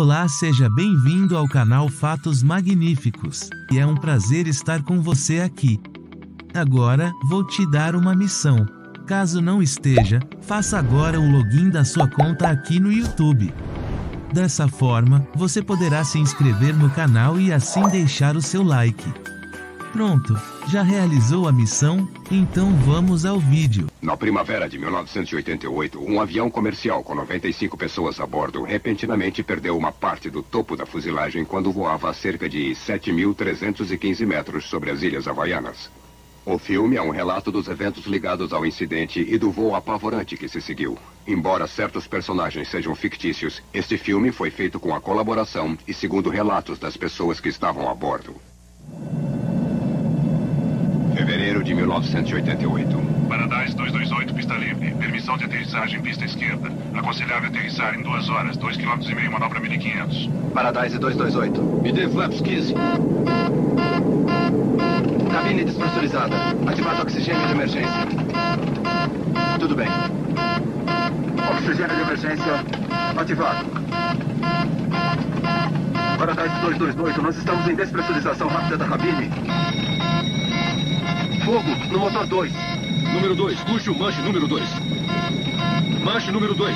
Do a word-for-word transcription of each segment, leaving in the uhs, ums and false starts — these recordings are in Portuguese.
Olá, seja bem-vindo ao canal Fatos Magníficos. E é um prazer estar com você aqui. Agora, vou te dar uma missão. Caso não esteja, faça agora o login da sua conta aqui no YouTube. Dessa forma, você poderá se inscrever no canal e assim deixar o seu like. Pronto, já realizou a missão? Então vamos ao vídeo. Na primavera de mil novecentos e oitenta e oito, um avião comercial com noventa e cinco pessoas a bordo repentinamente perdeu uma parte do topo da fuselagem quando voava a cerca de sete mil trezentos e quinze metros sobre as Ilhas Havaianas. O filme é um relato dos eventos ligados ao incidente e do voo apavorante que se seguiu. Embora certos personagens sejam fictícios, este filme foi feito com a colaboração e segundo relatos das pessoas que estavam a bordo. Fevereiro de mil novecentos e oitenta e oito. Paradise duzentos e vinte e oito, pista livre. Permissão de aterrissagem, pista esquerda. Aconselhável aterrissar em duas horas, dois vírgula cinco quilômetros, manobra mil e quinhentos. Paradise duzentos e vinte e oito. Me dê flaps quinze. Cabine despressurizada. Ativado oxigênio de emergência. Tudo bem. Oxigênio de emergência ativado. Paradise duzentos e vinte e oito, nós estamos em despressurização rápida da cabine. Fogo no motor dois. Número dois, puxe o manche número dois. Manche número dois.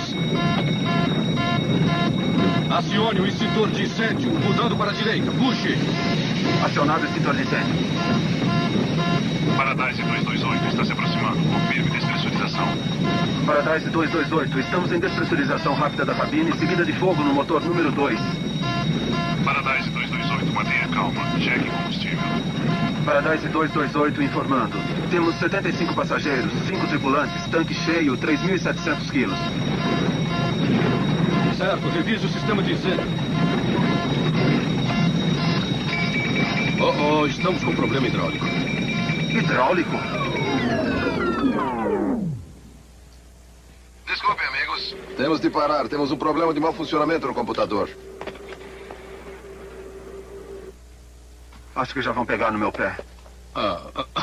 Acione o extintor de incêndio, mudando para a direita. Puxe. Acionado o extintor de incêndio. Paradise duzentos e vinte e oito, está se aproximando. Confirme despressurização. Paradise duzentos e vinte e oito, estamos em despressurização rápida da cabine, seguida de fogo no motor número dois. Paradise duzentos e vinte e oito, mantenha calma. Cheque combustível. Paradise duzentos e vinte e oito informando. Temos setenta e cinco passageiros, cinco tripulantes, tanque cheio, três mil e setecentos quilos. Certo, revise o sistema de incêndio. Oh, oh, estamos com problema hidráulico. Hidráulico? Desculpe, amigos. Temos de parar. Temos um problema de mau funcionamento no computador. Acho que já vão pegar no meu pé. Ah,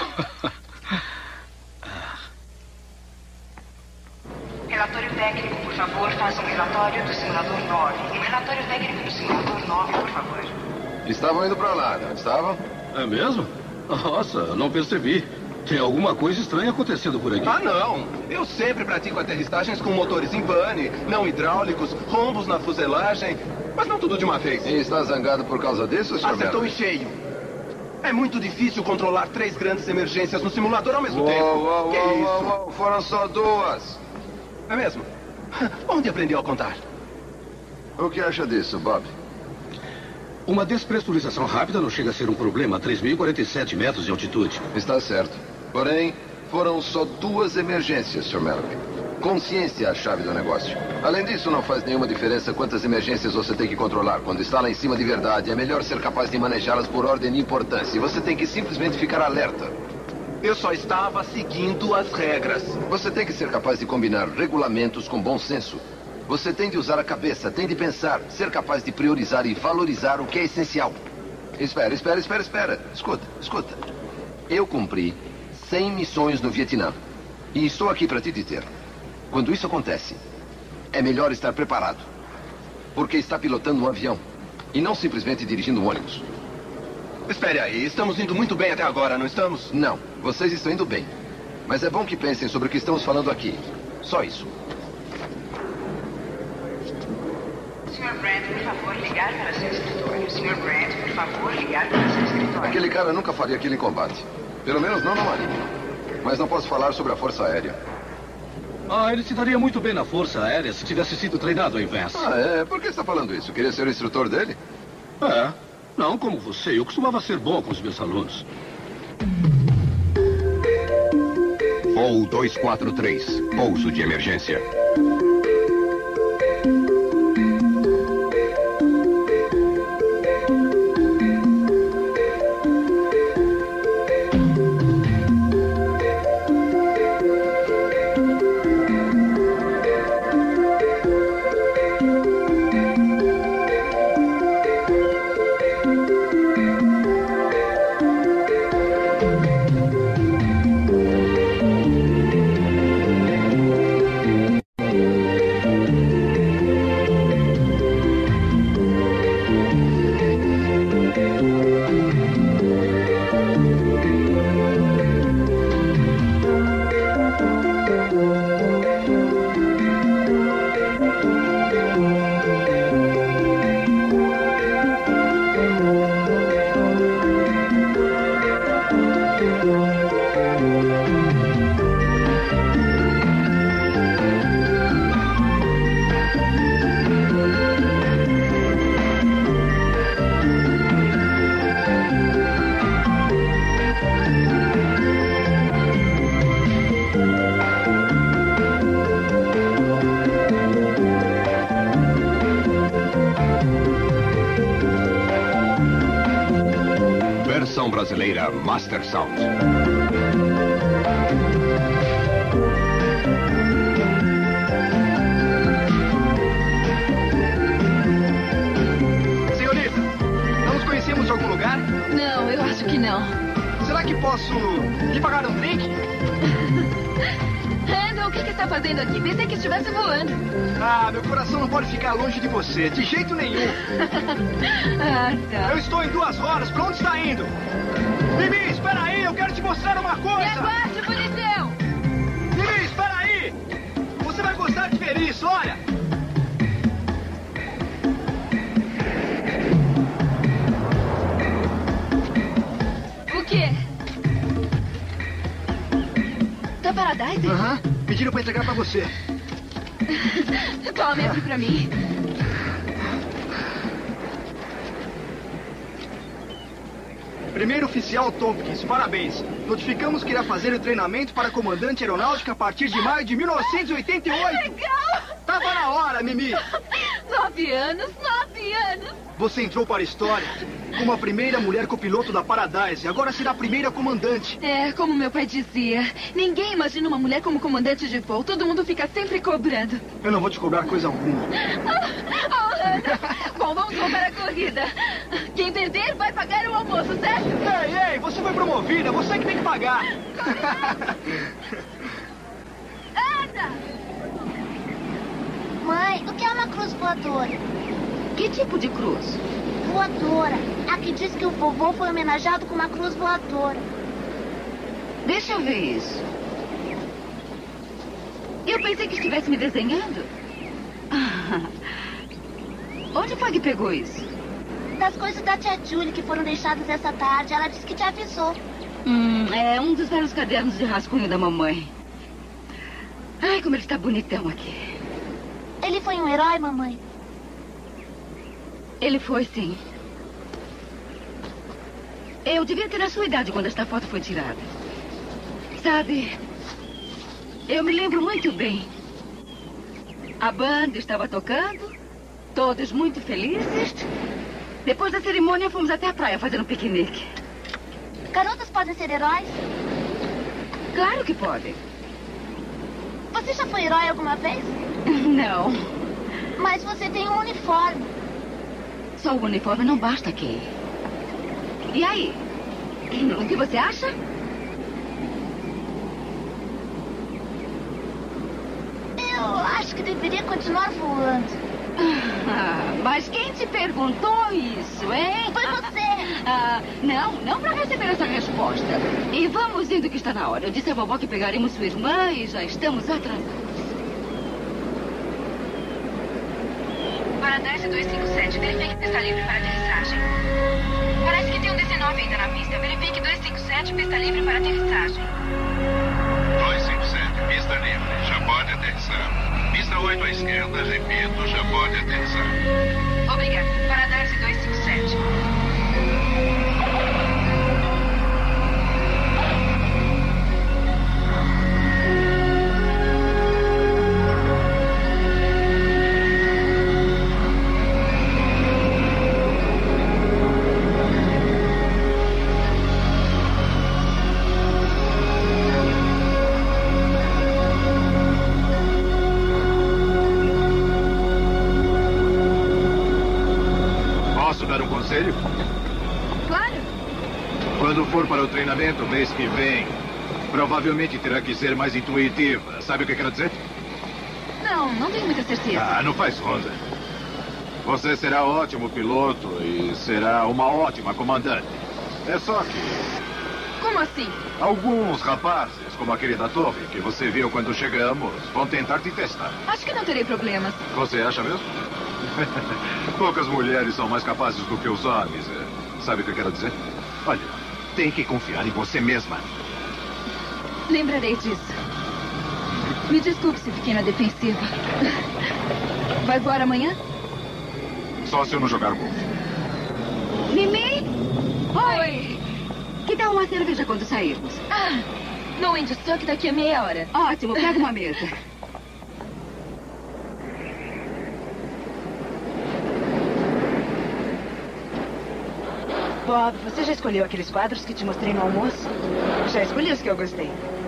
Relatório técnico, por favor, faça um relatório do simulador nove. Um relatório técnico do simulador nove, por favor. Estavam indo para lá, não estavam? é mesmo? Nossa, não percebi. Tem alguma coisa estranha acontecendo por aqui. Ah, não. Eu sempre pratico aterrissagens com motores em pane, não hidráulicos, rombos na fuselagem, mas não tudo de uma vez. E está zangado por causa disso, senhor Acertou em Merrick? cheio. É muito difícil controlar três grandes emergências no simulador ao mesmo Uou, tempo. uou, Que uou, isso? uou, uou, foram só duas. É mesmo? Onde aprendeu a contar? O que acha disso, Bob? Uma despressurização rápida não chega a ser um problema a três mil e quarenta e sete metros de altitude. Está certo. Porém, foram só duas emergências, senhor Merrick. Consciência é a chave do negócio. Além disso, não faz nenhuma diferença quantas emergências você tem que controlar. Quando está lá em cima de verdade, é melhor ser capaz de manejá-las por ordem de importância. E você tem que simplesmente ficar alerta. Eu só estava seguindo as regras. Você tem que ser capaz de combinar regulamentos com bom senso. Você tem de usar a cabeça, tem de pensar, ser capaz de priorizar e valorizar o que é essencial. Espera, espera, espera, espera. Escuta, escuta. Eu cumpri cem missões no Vietnã. E estou aqui para te dizer. Quando isso acontece, é melhor estar preparado. Porque está pilotando um avião. E não simplesmente dirigindo um ônibus. Espere aí, estamos indo muito bem até agora, não estamos? Não, vocês estão indo bem. Mas é bom que pensem sobre o que estamos falando aqui. Só isso. senhor Brand, por favor, ligar para seu escritório. senhor Brand, por favor, ligar para seu escritório. Aquele cara nunca faria aquilo em combate. Pelo menos não na marinha. Mas não posso falar sobre a Força Aérea. Ah, ele se daria muito bem na Força Aérea se tivesse sido treinado ao invés. Ah, é? Por que está falando isso? Queria ser o instrutor dele? É. Não como você. Eu costumava ser bom com os meus alunos. Voo duzentos e quarenta e três. Pouso de emergência. Versão brasileira Master Sound. Senhorita, não nos conhecemos de algum lugar? Não, eu acho que não. Será que posso lhe pagar um drink? Randall, o que, que está fazendo aqui? Pensei que estivesse voando. Ah, meu coração não pode ficar longe de você, de jeito nenhum. Ah, tá. Eu estou em duas horas, pra onde está indo? Mimi, espera aí, eu quero te mostrar uma coisa. Me aguarde, policial. Mimi, espera aí. Você vai gostar de ver isso, olha. O quê? Da Paradise? Aham, uhum. Pediram pra entregar pra você. Tome, abre pra mim. Primeiro oficial Tompkins, parabéns. Notificamos que irá fazer o treinamento para comandante aeronáutica a partir de maio de mil novecentos e oitenta e oito. Legal! Tava na hora, Mimi. Nove anos, nove anos. Você entrou para a história como a primeira mulher copiloto da Paradise. Agora será a primeira comandante. É, como meu pai dizia. Ninguém imagina uma mulher como comandante de voo. Todo mundo fica sempre cobrando. Eu não vou te cobrar coisa alguma. Oh, Hannah. Bom, vamos voltar à corrida. Quem perder vai pagar o almoço, certo? Ei, ei, você foi promovida. Você que tem que pagar. Anda! Mãe, o que é uma cruz voadora? Que tipo de cruz? Voadora. Aqui diz que o vovô foi homenageado com uma cruz voadora. Deixa eu ver isso. Eu pensei que estivesse me desenhando. Onde foi que pegou isso? Das coisas da tia Julie que foram deixadas essa tarde. Ela disse que te avisou. Hum, é um dos velhos cadernos de rascunho da mamãe. Ai, como ele está bonitão aqui. Ele foi um herói, mamãe? Ele foi, sim. Eu devia ter a sua idade quando esta foto foi tirada. Sabe, eu me lembro muito bem. A banda estava tocando, todos muito felizes. Depois da cerimônia, fomos até a praia fazer um piquenique. Garotas podem ser heróis? Claro que podem. Você já foi herói alguma vez? Não. Mas você tem um uniforme. Só o uniforme não basta aqui. E aí? O que você acha? Eu acho que deveria continuar voando. Ah, mas quem te perguntou isso, hein? Foi você! Ah, não, não para receber essa resposta. E vamos indo que está na hora. Eu disse à vovó que pegaremos sua irmã e já estamos atrasados. Paradise duzentos e cinquenta e sete, verifique pista livre para aterrissagem. Parece que tem um dezenove ainda na pista. Verifique duzentos e cinquenta e sete, pista livre para aterrissagem. duzentos e cinquenta e sete, pista livre, já pode aterrissar. Pista oito à esquerda, repito, já pode aterrissar. Obrigada. Paradise duzentos e cinquenta e sete. Claro. Quando for para o treinamento mês que vem, provavelmente terá que ser mais intuitiva. Sabe o que eu quero dizer? Não, não tenho muita certeza. Ah, não faz onda. Você será ótimo piloto e será uma ótima comandante. É só que... Como assim? Alguns rapazes, como aquele da torre que você viu quando chegamos, vão tentar te testar. Acho que não terei problemas. Você acha mesmo? Poucas mulheres são mais capazes do que os homens. Sabe o que eu quero dizer? Olha, tem que confiar em você mesma. Lembrarei disso. Me desculpe se fiquei na defensiva. Vai voar amanhã? Só se eu não jogar golfe. Mimi? Oi! Que tal uma cerveja quando sairmos? Ah, no Windstock daqui a meia hora. Ótimo, pega uma mesa. Bob, você já escolheu aqueles quadros que te mostrei no almoço? Já escolhi os que eu gostei.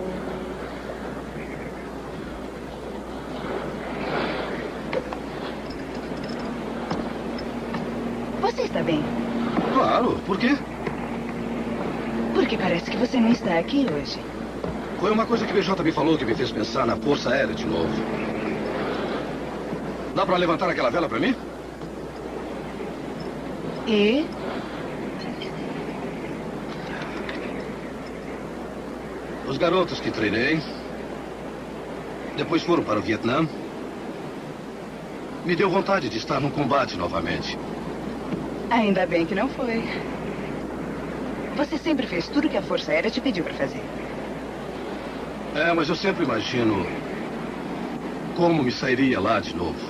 Você está bem? Claro, por quê? Porque parece que você não está aqui hoje. Foi uma coisa que o B J me falou que me fez pensar na Força Aérea de novo. Dá pra levantar aquela vela pra mim? E? Os garotos que treinei, depois foram para o Vietnã. Me deu vontade de estar num combate novamente. Ainda bem que não foi. Você sempre fez tudo que a Força Aérea te pediu para fazer. É, mas eu sempre imagino como me sairia lá de novo.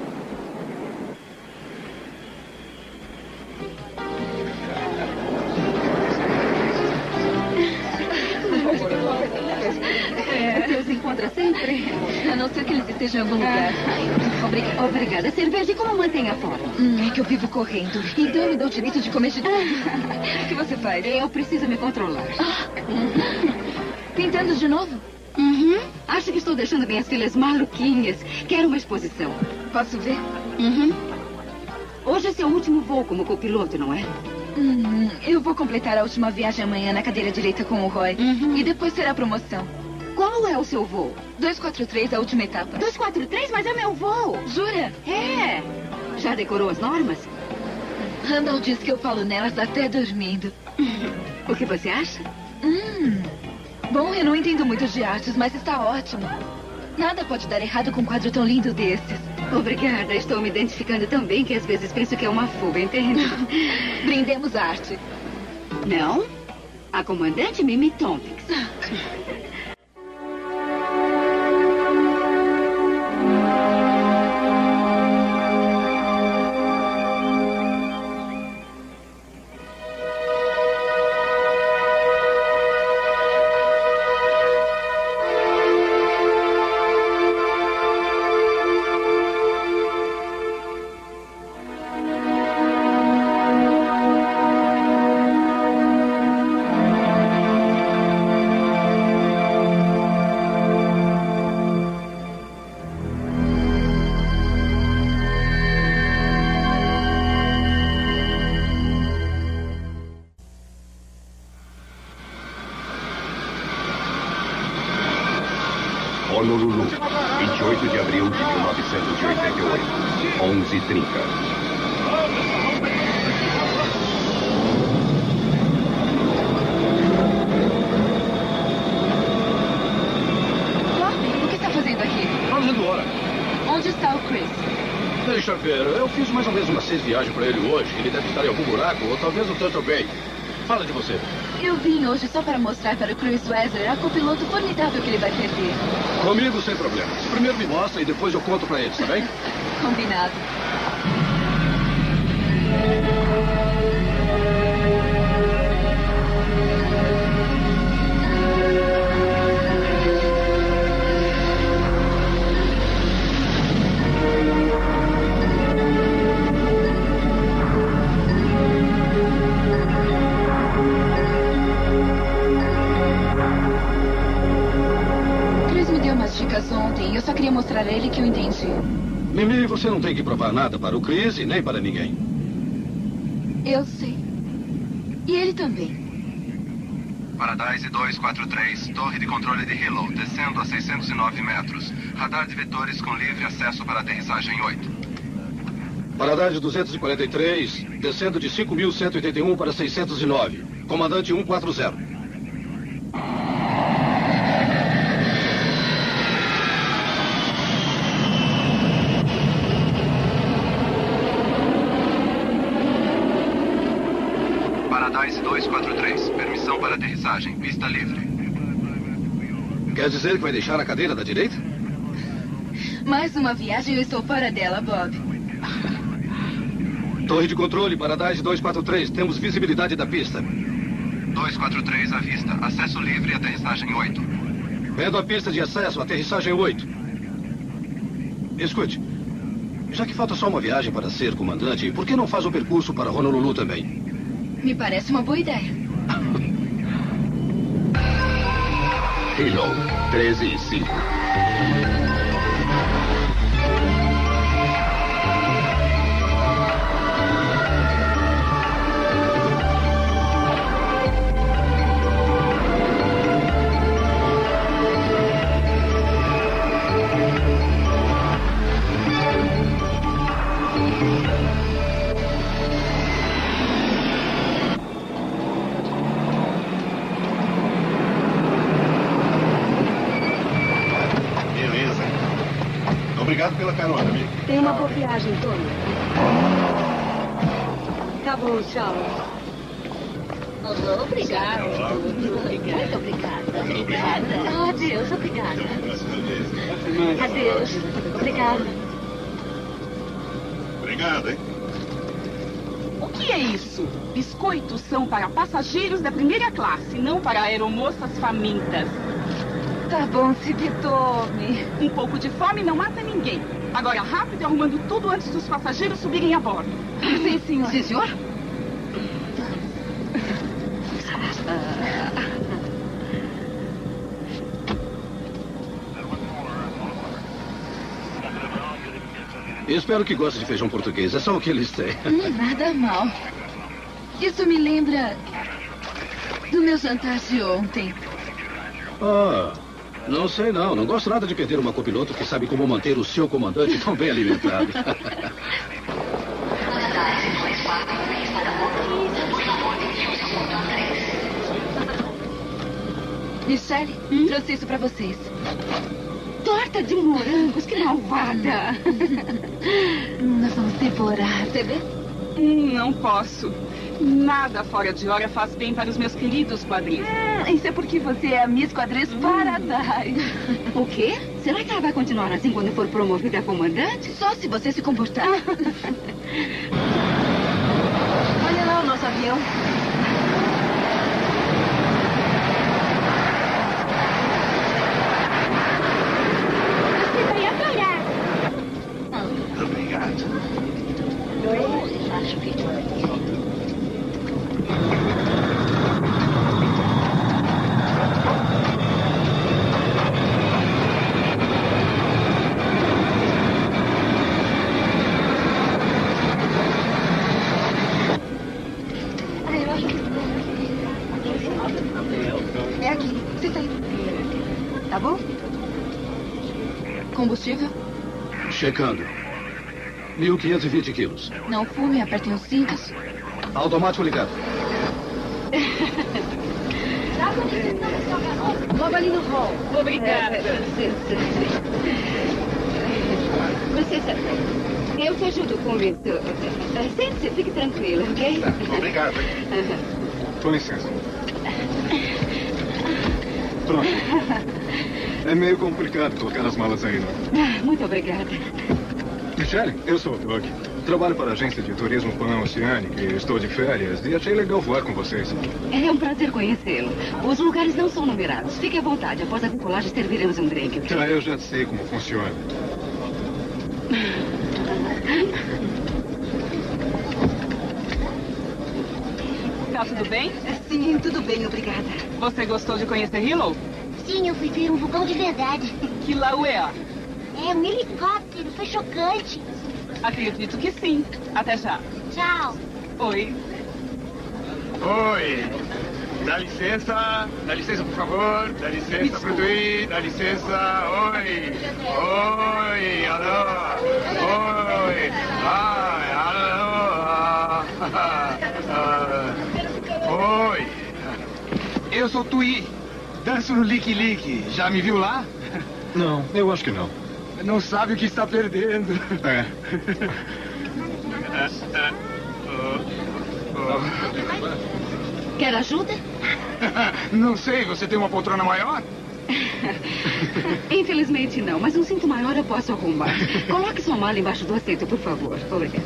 É, Deus encontra sempre. A não ser que eles estejam em algum lugar. Obrigada. Obrigada. Cerveja, e como mantém a forma? Hum, é que eu vivo correndo. Então me dá o direito de comer de tudo. O que você faz? Eu preciso me controlar. Pintando de novo? Uhum. Acho que estou deixando minhas filhas maluquinhas. Quero uma exposição. Posso ver? Uhum. Hoje é seu último voo como copiloto, não é? Hum, eu vou completar a última viagem amanhã na cadeira direita com o Roy. Uhum. E depois será a promoção. Qual é o seu voo? duzentos e quarenta e três, a última etapa. duzentos e quarenta e três? Mas é meu voo. Jura? É. Já decorou as normas? Randall diz que eu falo nelas até dormindo. O que você acha? Hum. Bom, eu não entendo muito de artes, mas está ótimo. Nada pode dar errado com um quadro tão lindo desses. Obrigada. Estou me identificando tão bem que às vezes penso que é uma fuga, entende? Brindemos a arte. Não? A comandante Mimi Tompkins. Honolulu, vinte e oito de abril de mil novecentos e oitenta e oito, onze e trinta. Bob, o que está fazendo aqui? Fazendo hora. Onde está o Chris? Deixa ver, eu fiz mais ou menos umas seis viagens para ele hoje. Ele deve estar em algum buraco, ou talvez no Turtle Bay. Fala de você. Eu vim hoje só para mostrar para o Chris Weather a copiloto formidável que ele vai perder. Comigo sem problemas. Primeiro me mostra e depois eu conto para eles, tá bem? Combinado. Ontem, eu só queria mostrar a ele que eu entendi. Mimi, você não tem que provar nada para o Chris e nem para ninguém. Eu sei. E ele também. Paradise duzentos e quarenta e três, torre de controle de Hilo, descendo a seiscentos e nove metros. Radar de vetores com livre acesso para aterrissagem oito. Paradise duzentos e quarenta e três, descendo de cinco mil cento e oitenta e um para seiscentos e nove. Comandante cento e quarenta. Paradise duzentos e quarenta e três, permissão para aterrissagem, pista livre. Quer dizer que vai deixar a cadeira da direita? Mais uma viagem e eu estou fora dela, Bob. Torre de controle, Paradise duzentos e quarenta e três. Temos visibilidade da pista. duzentos e quarenta e três à vista. Acesso livre e aterrissagem oito. Vendo a pista de acesso, aterrissagem oito. Escute, já que falta só uma viagem para ser comandante, por que não faz o percurso para Honolulu também? Me parece uma boa ideia. Hilo, treze e cinco. Obrigado pela carona, amigo. Tenha uma boa viagem, Tony. Tá bom, tchau. Oh, obrigada. Muito obrigada. Obrigada. Adeus, obrigada. Adeus. Obrigada. Obrigado, hein? O que é isso? Biscoitos são para passageiros da primeira classe, não para aeromoças famintas. Tá bom, Cibitome. Um pouco de fome não mata ninguém. Agora, rápido, arrumando tudo antes dos passageiros subirem a bordo. Sim, senhor. Sim, senhor? Espero que goste de feijão português. É só o que eles têm. Hum, nada mal. Isso me lembra do meu jantar de ontem. Ah... Não sei, não. Não gosto nada de perder uma copiloto que sabe como manter o seu comandante tão bem alimentado. Michelle, hum? trouxe isso pra vocês. Torta de morangos, que malvada. Nós vamos devorar, você vê? Hum, não posso. Nada fora de hora faz bem para os meus queridos quadris. Ah, isso é porque você é a Miss Quadris hum. Paradise. O quê? Será que ela vai continuar assim quando for promovida a comandante? Só se você se comportar. Olha lá o nosso avião. Você vai adorar. Obrigado. Eu acho que... É aqui. Senta aí. Tá bom? Combustível? Checando. mil quinhentos e vinte quilos. Não fume, apertem os cintos. Automático ligado. Logo ali no hall. Obrigada. É, você sabe, eu te ajudo com isso. Sente-se, fique tranquila, ok? Obrigado. Com licença. Pronto. É meio complicado colocar as malas aí, não? Muito obrigada. Michelle, eu sou o Doug. Trabalho para a agência de turismo Pan-Oceânica e estou de férias e achei legal voar com vocês. É um prazer conhecê-lo. Os lugares não são numerados. Fique à vontade. Após a decolagem, serviremos um drink. Ah, eu já sei como funciona. Tá tudo bem? Sim, tudo bem, obrigada. Você gostou de conhecer Hilo? Sim, eu fui ver um vulcão de verdade. Que lauea. É um helicóptero, foi chocante. Acredito que sim. Até já. Tchau. Oi. Oi. Dá licença. Dá licença, por favor. Dá licença, Frutuí. Dá licença. Oi. Oi. Alô. Oi. Ai, alô. Ah, oi. Eu sou Tui. Danço no Lick Lick. Já me viu lá? Não, eu acho que não. Não sabe o que está perdendo. É. Quer ajuda? Não sei, você tem uma poltrona maior? Infelizmente não, mas um cinto maior eu posso arrumar. Coloque sua mala embaixo do assento, por favor. Obrigada.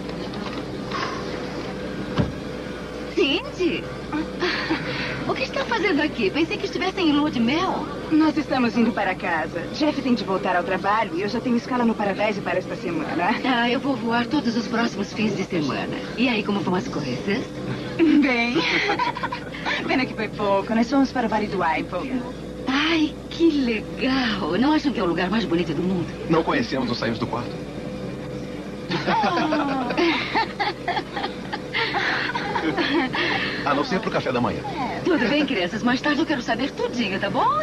Cindy? O que está fazendo? fazendo aqui? Pensei que estivessem em lua de mel. Nós estamos indo para casa. Jeff tem de voltar ao trabalho e eu já tenho escala no Paradise para esta semana. Ah, eu vou voar todos os próximos fins de semana. E aí, como vão as coisas? Bem, pena que foi pouco. Nós fomos para o Vale do Apple. Ai, que legal. Não acham que é o lugar mais bonito do mundo? Não conhecemos, não saímos do quarto. A não ser pro café da manhã. Tudo bem, crianças. Mais tarde eu quero saber tudinho, tá bom?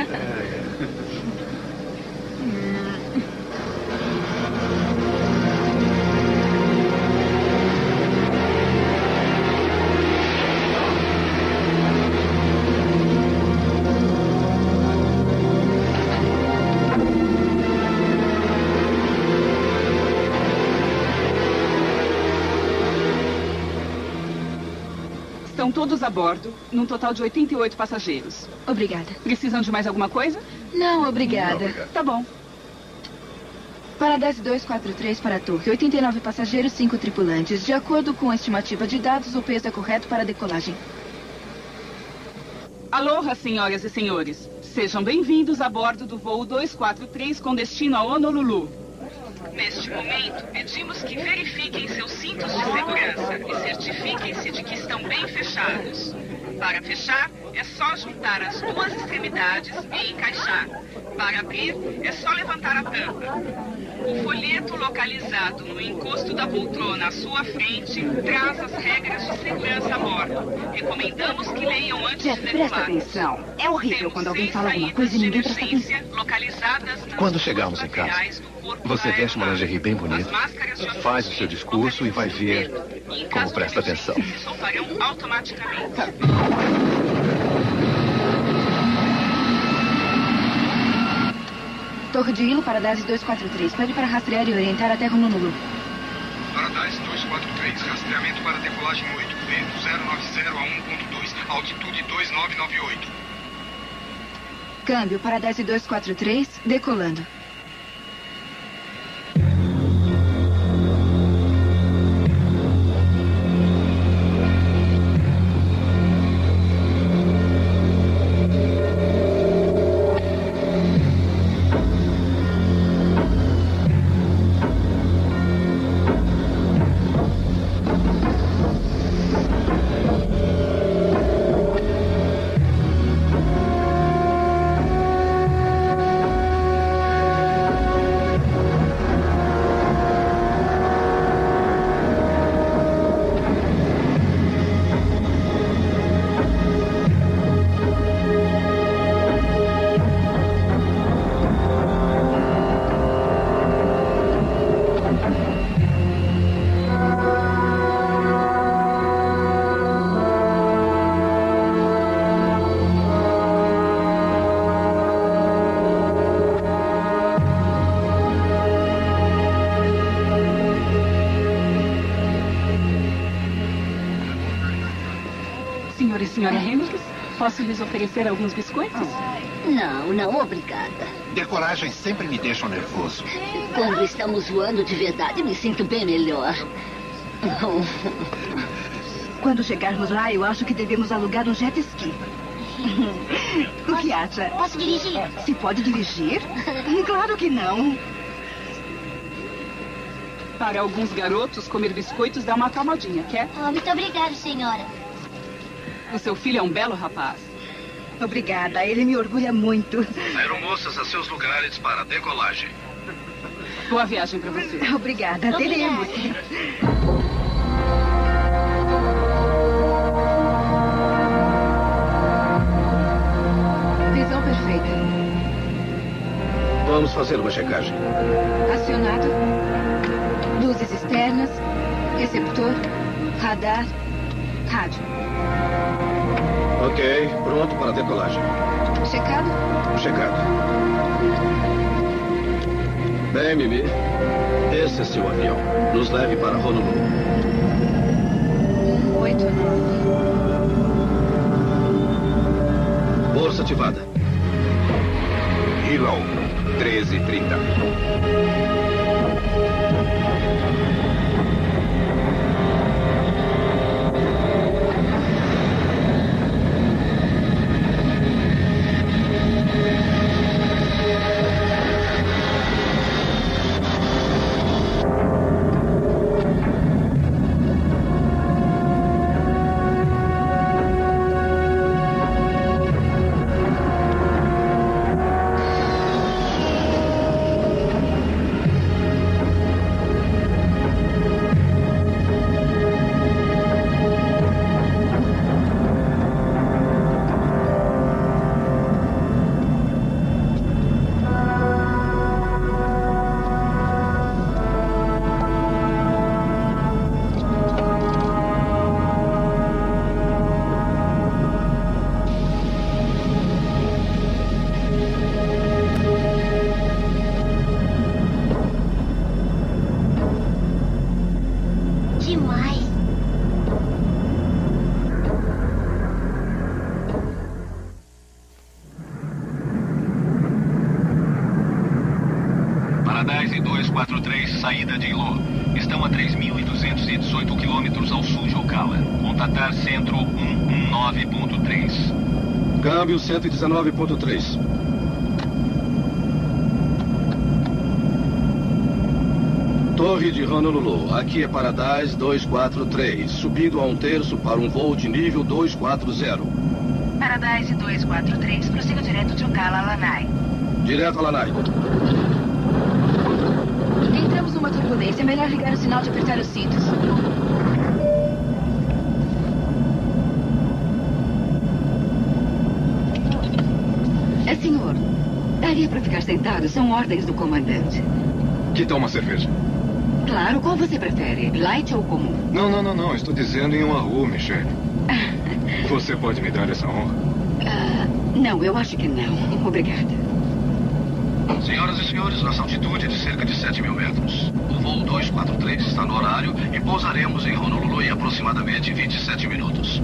Estão todos a bordo, num total de oitenta e oito passageiros. Obrigada. Precisam de mais alguma coisa? Não, obrigada. Não, obrigado. Tá bom. Paradise dois quatro três para a Torre. oitenta e nove passageiros, cinco tripulantes. De acordo com a estimativa de dados, o peso é correto para a decolagem. Aloha, senhoras e senhores. Sejam bem-vindos a bordo do voo dois quatro três com destino a Honolulu. Neste momento, pedimos que verifiquem seus cintos de segurança e certifiquem-se de que estão bem fechados. Para fechar, é só juntar as duas extremidades e encaixar. Para abrir, é só levantar a tampa. O folheto localizado no encosto da poltrona à sua frente traz as regras de segurança a bordo. Recomendamos que leiam antes Jeff, de decolar. presta atenção. É horrível quando alguém fala alguma coisa e ninguém presta atenção. Localizadas nas Quando chegarmos em casa, você veste uma lingerie bem bonita, faz o seu discurso e vai ver como presta atenção. Se soltarão automaticamente. Torre de Hilo, Paradise dois quatro três. Pede para rastrear e orientar até Honolulu. Paradise dois quatro três, rastreamento para decolagem oito. Vento zero nove zero a um ponto dois, altitude dois nove nove oito. Câmbio, Paradise dois quatro três, decolando. Senhor e senhora Hendricks, posso lhes oferecer alguns biscoitos? Não, não, obrigada. Decolagens sempre me deixam nervoso. Quando estamos voando de verdade, me sinto bem melhor. Quando chegarmos lá, eu acho que devemos alugar um jet ski. O que acha? Posso dirigir? Se pode dirigir? Claro que não. Para alguns garotos, comer biscoitos dá uma acalmadinha, quer? Oh, muito obrigada, senhora. O seu filho é um belo rapaz. Obrigada, ele me orgulha muito. Aeromoças a seus lugares para decolagem. Boa viagem para você. Obrigada, teremos. Visão perfeita. Vamos fazer uma checagem. Acionado. Luzes externas. Receptor. Radar. Rádio. Ok, pronto para decolagem. Checado? Checado. Bem, Mimi, esse é seu avião. Nos leve para Honolulu. Oito, nove. Força ativada. Hilo, treze e trinta. saída de Ilo. Estão a três mil duzentos e dezoito quilômetros ao sul de Ocala. Contatar centro cento e dezenove ponto três. Câmbio cento e dezenove ponto três. Torre de Honolulu, aqui é Paradise dois quatro três, subindo a um terço para um voo de nível dois quatro zero. Paradise dois quatro três, prossiga direto de Ocala a Lanai. Direto a Lanai. Entramos numa turbulência, é melhor ligar o sinal de apertar os cintos. É, senhor, daria para ficar sentado, são ordens do comandante. Que tal uma cerveja? Claro, qual você prefere? Light ou comum? Não, não, não, não. Estou dizendo em uma rua, Michelle. Você pode me dar essa honra? Uh, não, eu acho que não. Obrigada. Senhoras e senhores, nossa altitude é de cerca de sete mil metros. O voo dois quatro três está no horário e pousaremos em Honolulu em aproximadamente vinte e sete minutos.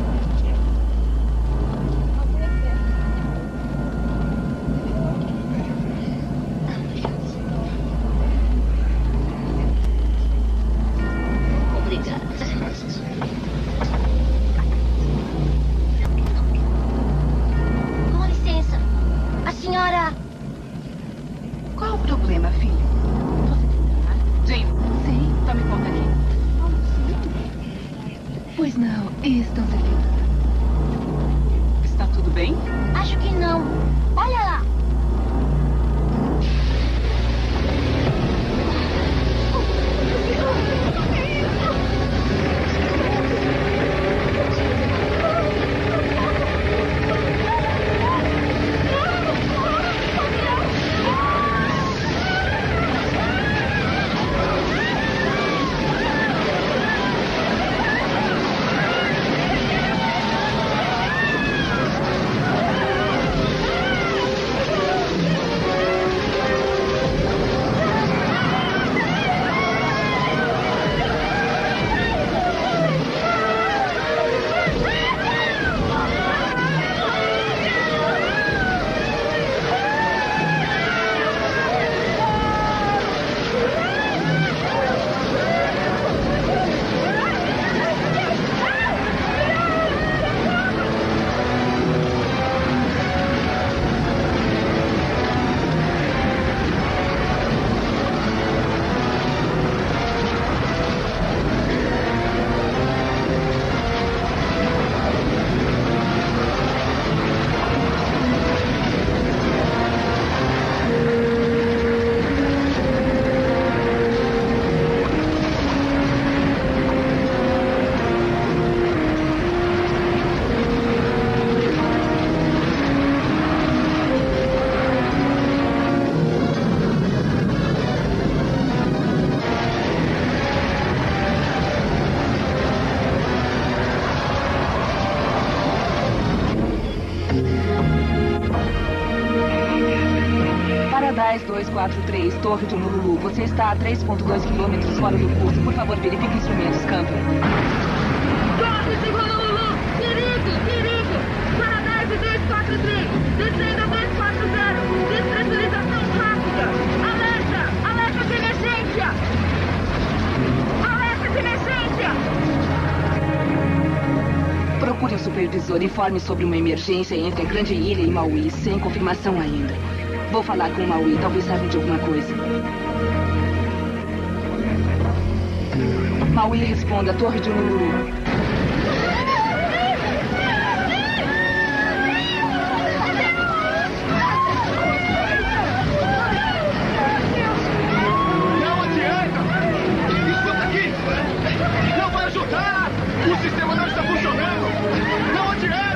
dois quatro três, Torre de Honolulu. Você está a três ponto dois quilômetros fora do curso. Por favor, verifique instrumentos, câmbio. Torre de Honolulu! Perigo! Perigo! Paradise dois quatro três! Descendo a dois quatro zero! Despressurização rápida! Alerta! Alerta de emergência! Alerta de emergência! Procure o supervisor. Informe sobre uma emergência entre a Grande Ilha e Maui, sem confirmação ainda. Vou falar com o Maui, talvez saiba de alguma coisa. Maui, responda, Torre de Honolulu. Não adianta! Escuta aqui! Não vai ajudar! O sistema não está funcionando! Não adianta!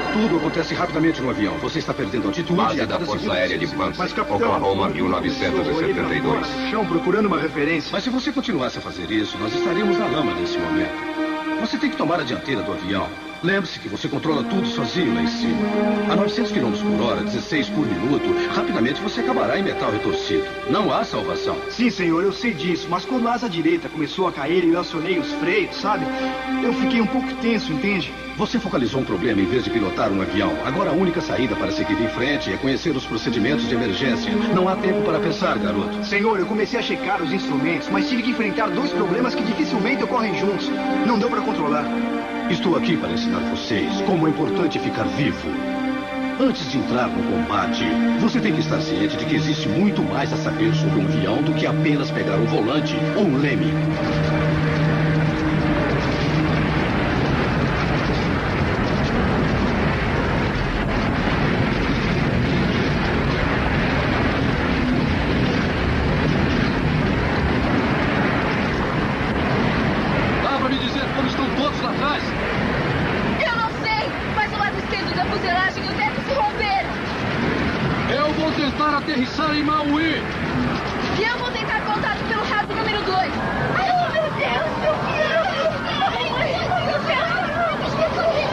Tudo acontece rapidamente no avião. Você está perdendo altitude. Base da Força Aérea de Banks, Oklahoma, mil novecentos e setenta e dois. Chão procurando uma referência. Mas se você continuasse a fazer isso, nós estaríamos na lama nesse momento. Você tem que tomar a dianteira do avião. Lembre-se que você controla tudo sozinho lá em cima. A novecentos quilômetros por hora, dezesseis por minuto, rapidamente você acabará em metal retorcido. Não há salvação. Sim, senhor, eu sei disso. Mas quando a asa direita começou a cair e eu acionei os freios, sabe? Eu fiquei um pouco tenso, entende? Você focalizou um problema em vez de pilotar um avião. Agora a única saída para seguir em frente é conhecer os procedimentos de emergência. Não há tempo para pensar, garoto. Senhor, eu comecei a checar os instrumentos, mas tive que enfrentar dois problemas que dificilmente ocorrem juntos. Não deu para controlar. Estou aqui para ensinar vocês como é importante ficar vivo. Antes de entrar no combate, você tem que estar ciente de que existe muito mais a saber sobre um avião do que apenas pegar um volante ou um leme. Aterrissar em Maui. E eu vou tentar contato pelo rato número dois. Ai, oh, meu Deus, meu filho. Ai, meu Deus.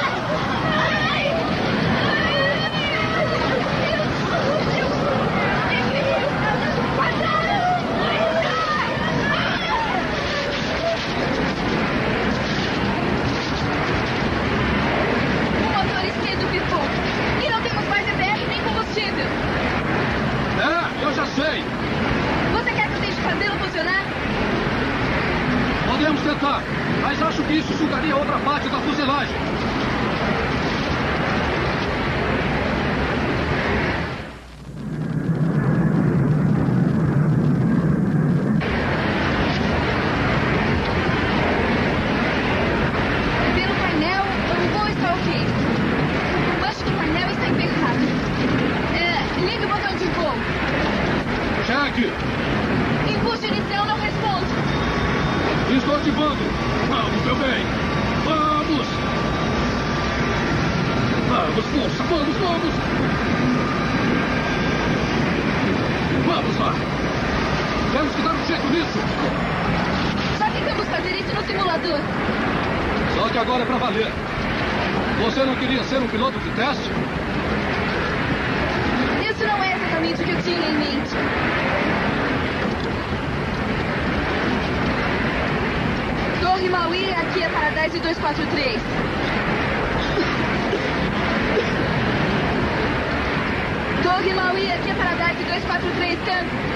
O motor esquerdo pifou. E não temos mais E B R nem combustível. É, eu já sei. Você quer que eu deixe fazê-lo funcionar? Podemos tentar, mas acho que isso sugaria outra parte da fuselagem. Pelo painel, o voo está ok. Acho que o painel está impecável. É, ligue o botão de voo. Cheque. Impulso inicial não responde. Estou ativando. Vamos, meu bem. Vamos. Vamos, força. Vamos, vamos. Vamos lá. Temos que dar um jeito nisso. Já tentamos fazer isso no simulador. Só que agora é pra valer. Você não queria ser um piloto de teste? Isso não é exatamente o que eu tinha em mente. Torre Maui, aqui é Paradise dois quatro três. Torre Maui, aqui é Paradise dois quatro três, tanto.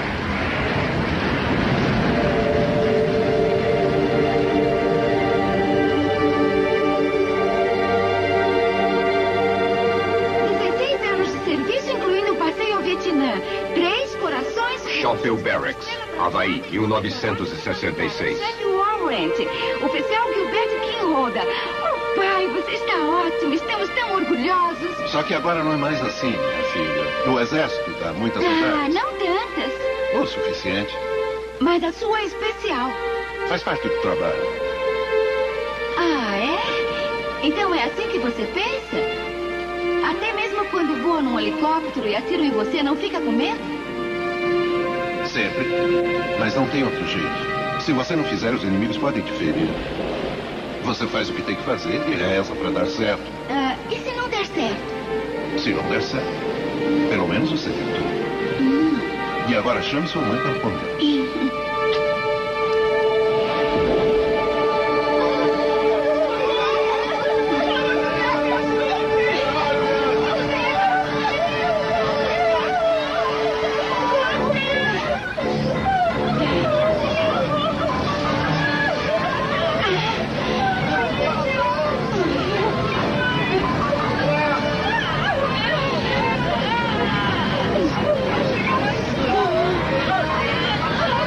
dezesseis anos de serviço, incluindo o passeio ao Vietnã. Três corações... Chapel Barracks, Havaí, mil novecentos e sessenta e seis. Warrant, oficial Gilbert King Roda. Oh, pai, você está ótimo. Estamos tão orgulhosos. Só que agora não é mais assim, minha filha. No exército dá muitas Ah, saudades. não tantas. O suficiente. Mas a sua é especial. Faz parte do trabalho. Ah, é? Então é assim que você pensa? Até mesmo quando voa num helicóptero e atiram em você, não fica com medo? Sempre. Mas não tem outro jeito. Se você não fizer, os inimigos podem te ferir. Você faz o que tem que fazer e reza para dar certo. Ah, e se não der certo? Se não der certo, pelo menos você tentou. Hum. E agora chame sua mãe para comer. Ah!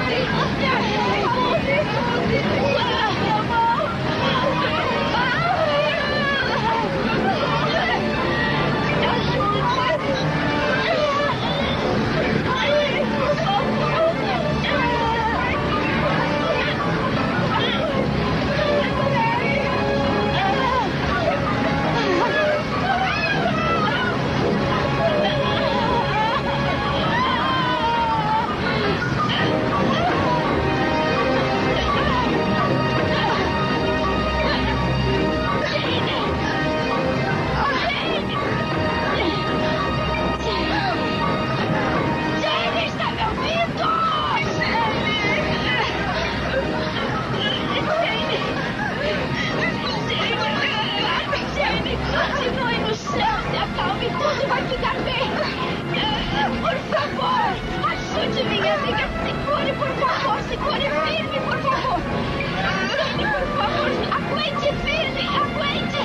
Segure, por favor. Segure firme, por favor. Segure, por favor. Aguente firme. Aguente.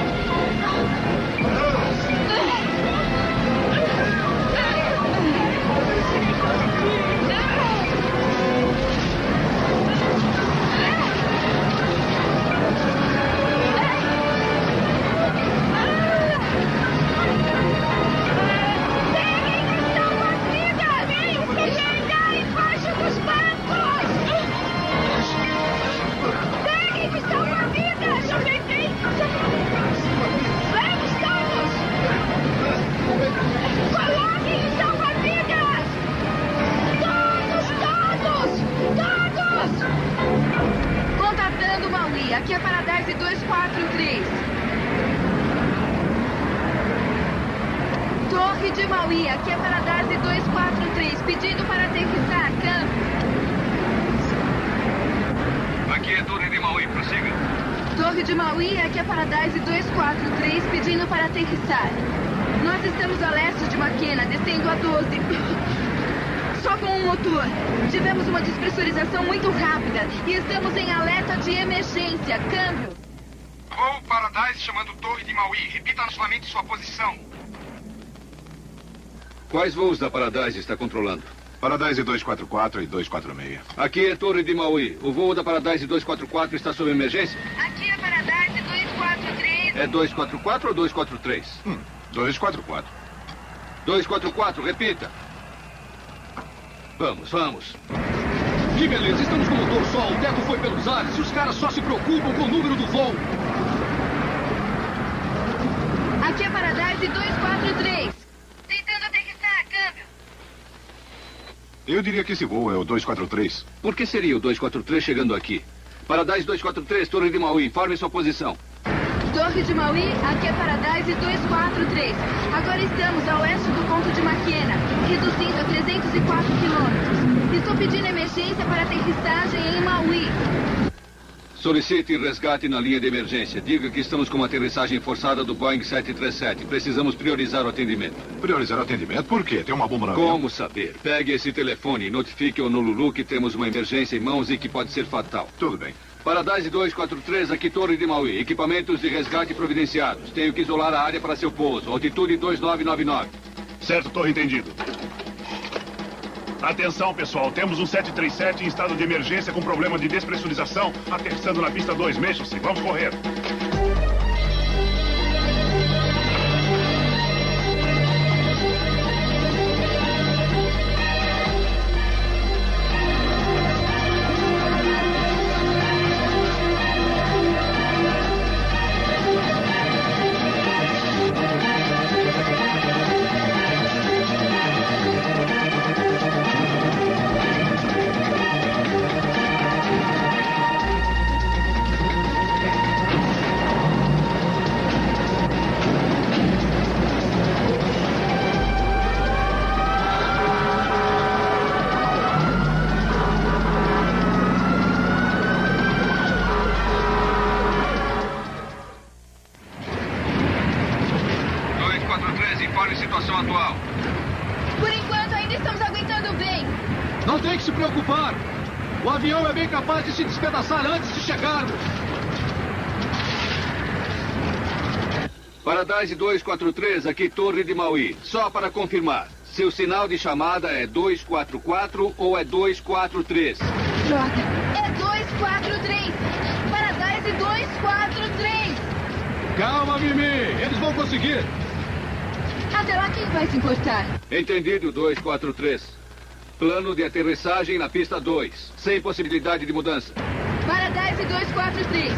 Contatando Maui, aqui é Paradise dois quatro três. Torre de Maui, aqui é Paradise dois quatro três, pedindo para aterrissar, câmbio. Aqui é Torre de Maui, prossiga. Torre de Maui, aqui é Paradise dois quatro três, pedindo para aterrissar. Nós estamos a leste de Maquena, descendo a doze. Só com um motor. Tivemos uma despressurização muito rápida e estamos em alerta de emergência. Câmbio. Voo Paradise chamando Torre de Maui. Repita novamente sua posição. Quais voos da Paradise está controlando? Paradise dois quatro quatro e dois quatro seis. Aqui é Torre de Maui. O voo da Paradise dois quatro quatro está sob emergência? Aqui é Paradise dois quatro três. É dois quatro quatro ou dois quatro três? Hum, dois quatro quatro. dois quatro quatro, repita. Vamos, vamos. Que beleza, estamos com o motor só, o teto foi pelos ares e os caras só se preocupam com o número do voo. Aqui é Paradise dois quatro três. Tentando aterrissar, câmbio. Eu diria que esse voo é o dois quatro três. Por que seria o dois quatro três chegando aqui? Paradise dois quatro três, Torre de Maui, informe sua posição. Torre de Maui, aqui é Paradise dois quatro três. Agora estamos a oeste do ponto de Maquena, reduzindo a trezentos e quatro quilômetros. Estou pedindo emergência para aterrissagem em Maui. Solicite resgate na linha de emergência. Diga que estamos com uma aterrissagem forçada do Boeing sete três sete. Precisamos priorizar o atendimento. Priorizar o atendimento? Por quê? Tem uma bomba no avião? Como saber? Pegue esse telefone e notifique ao Honolulu que temos uma emergência em mãos e que pode ser fatal. Tudo bem. Paradise dois quatro três, aqui Torre de Maui. Equipamentos de resgate providenciados. Tenho que isolar a área para seu pouso. Altitude dois nove nove nove. Certo, torre entendido. Atenção, pessoal. Temos um sete três sete em estado de emergência com problema de despressurização, aterrissando na pista dois. Mexa-se. Vamos correr. Por enquanto, ainda estamos aguentando bem. Não tem que se preocupar. O avião é bem capaz de se despedaçar antes de chegarmos. Paradise dois quatro três, aqui Torre de Maui. Só para confirmar, seu sinal de chamada é dois quatro quatro ou é dois quatro três? Droga, é dois quatro três. Paradise dois quatro três. Calma, Mimi. Eles vão conseguir. Até lá, quem vai se importar? Entendido, dois quatro três. Plano de aterrissagem na pista dois. Sem possibilidade de mudança. Paradise dois quatro três.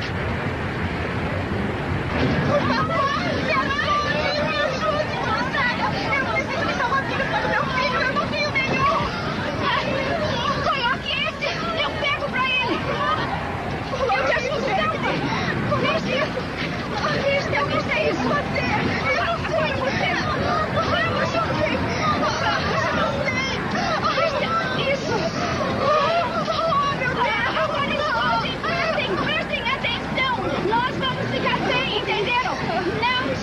Por favor, me ajude, me ajude, não saia. Eu preciso de salva-vidas para o meu filho, eu não tenho nenhum. Coloque esse, eu pego pra ele. Eu te ajudo, Delta. Coloque isso. Eu não sei isso fazer. Eu não sei você. Vamos, Jovem. Vamos, eu não sei. Isso. Oh, meu Deus. Agora escutem. Prestem, prestem atenção. Nós vamos ficar bem, entenderam? Não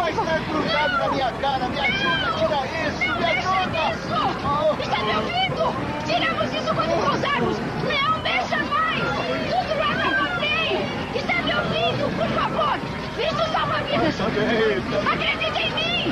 Mas tá grudado na minha cara. Me ajuda a tirar isso. Me ajuda. Isso! Está me ouvindo? Tiramos isso quando pousarmos. Não mexa mais. Tudo lá estava bem. Está me ouvindo? Por favor. Isso salva vidas. Acredite em mim.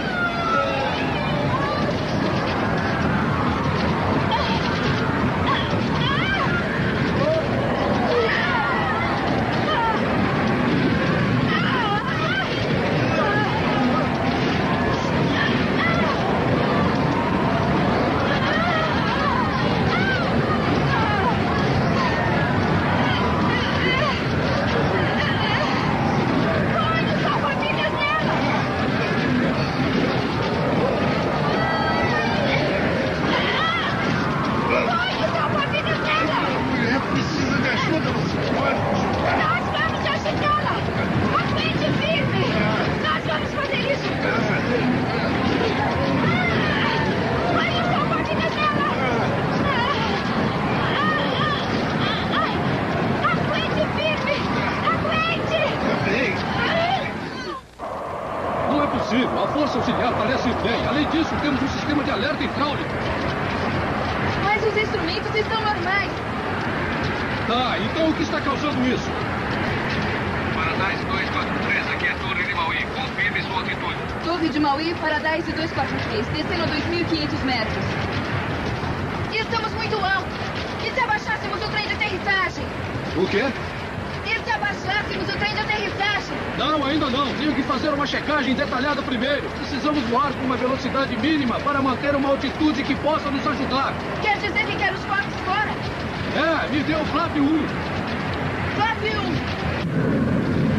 A força auxiliar parece ir bem. Além disso, temos um sistema de alerta hidráulico. Mas os instrumentos estão normais. Tá, então o que está causando isso? Paradise dois quatro três, aqui é Torre de Maui. Confirme sua altitude. Torre de Maui, Paradise dois quatro três, descendo a dois mil e quinhentos metros. Estamos muito alto. E se abaixássemos o trem de aterrissagem? O quê? E se abaixássemos o trem de aterrissagem? Não, ainda não. Tenho que fazer uma checagem detalhada primeiro. Precisamos voar com uma velocidade mínima para manter uma altitude que possa nos ajudar. Quer dizer que quer os flaps fora? É, me dê o flap um. Flap um.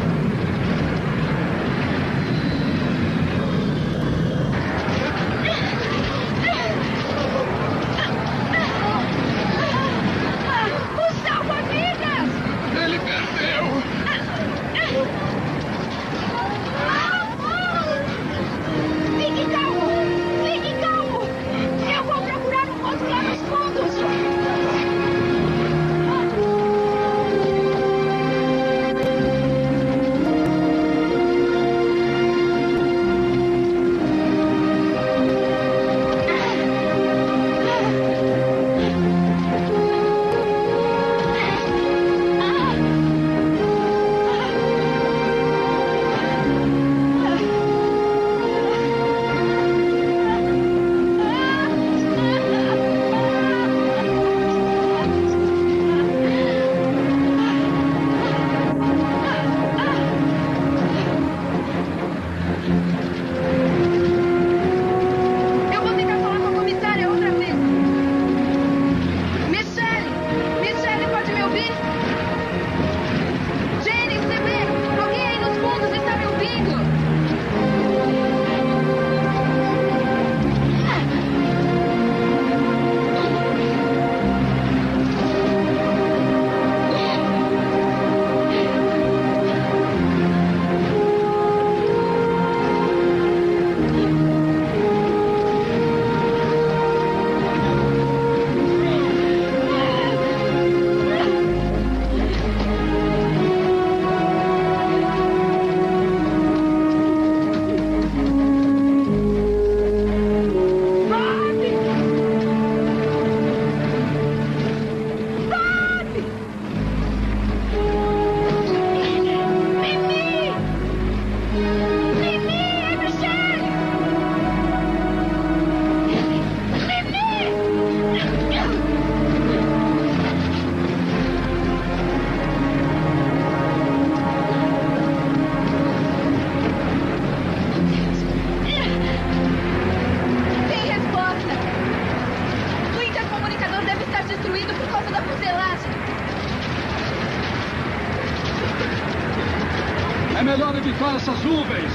Essas nuvens.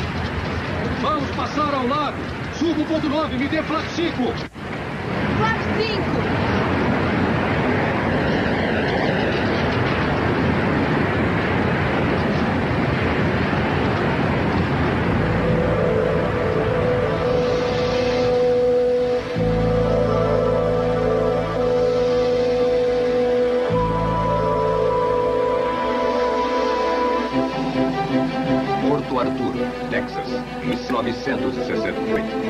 Vamos passar ao lado. Subo o ponto nove, me dê flap cinco. Flap cinco. Alto Arturo, Texas, mil novecentos e sessenta e oito.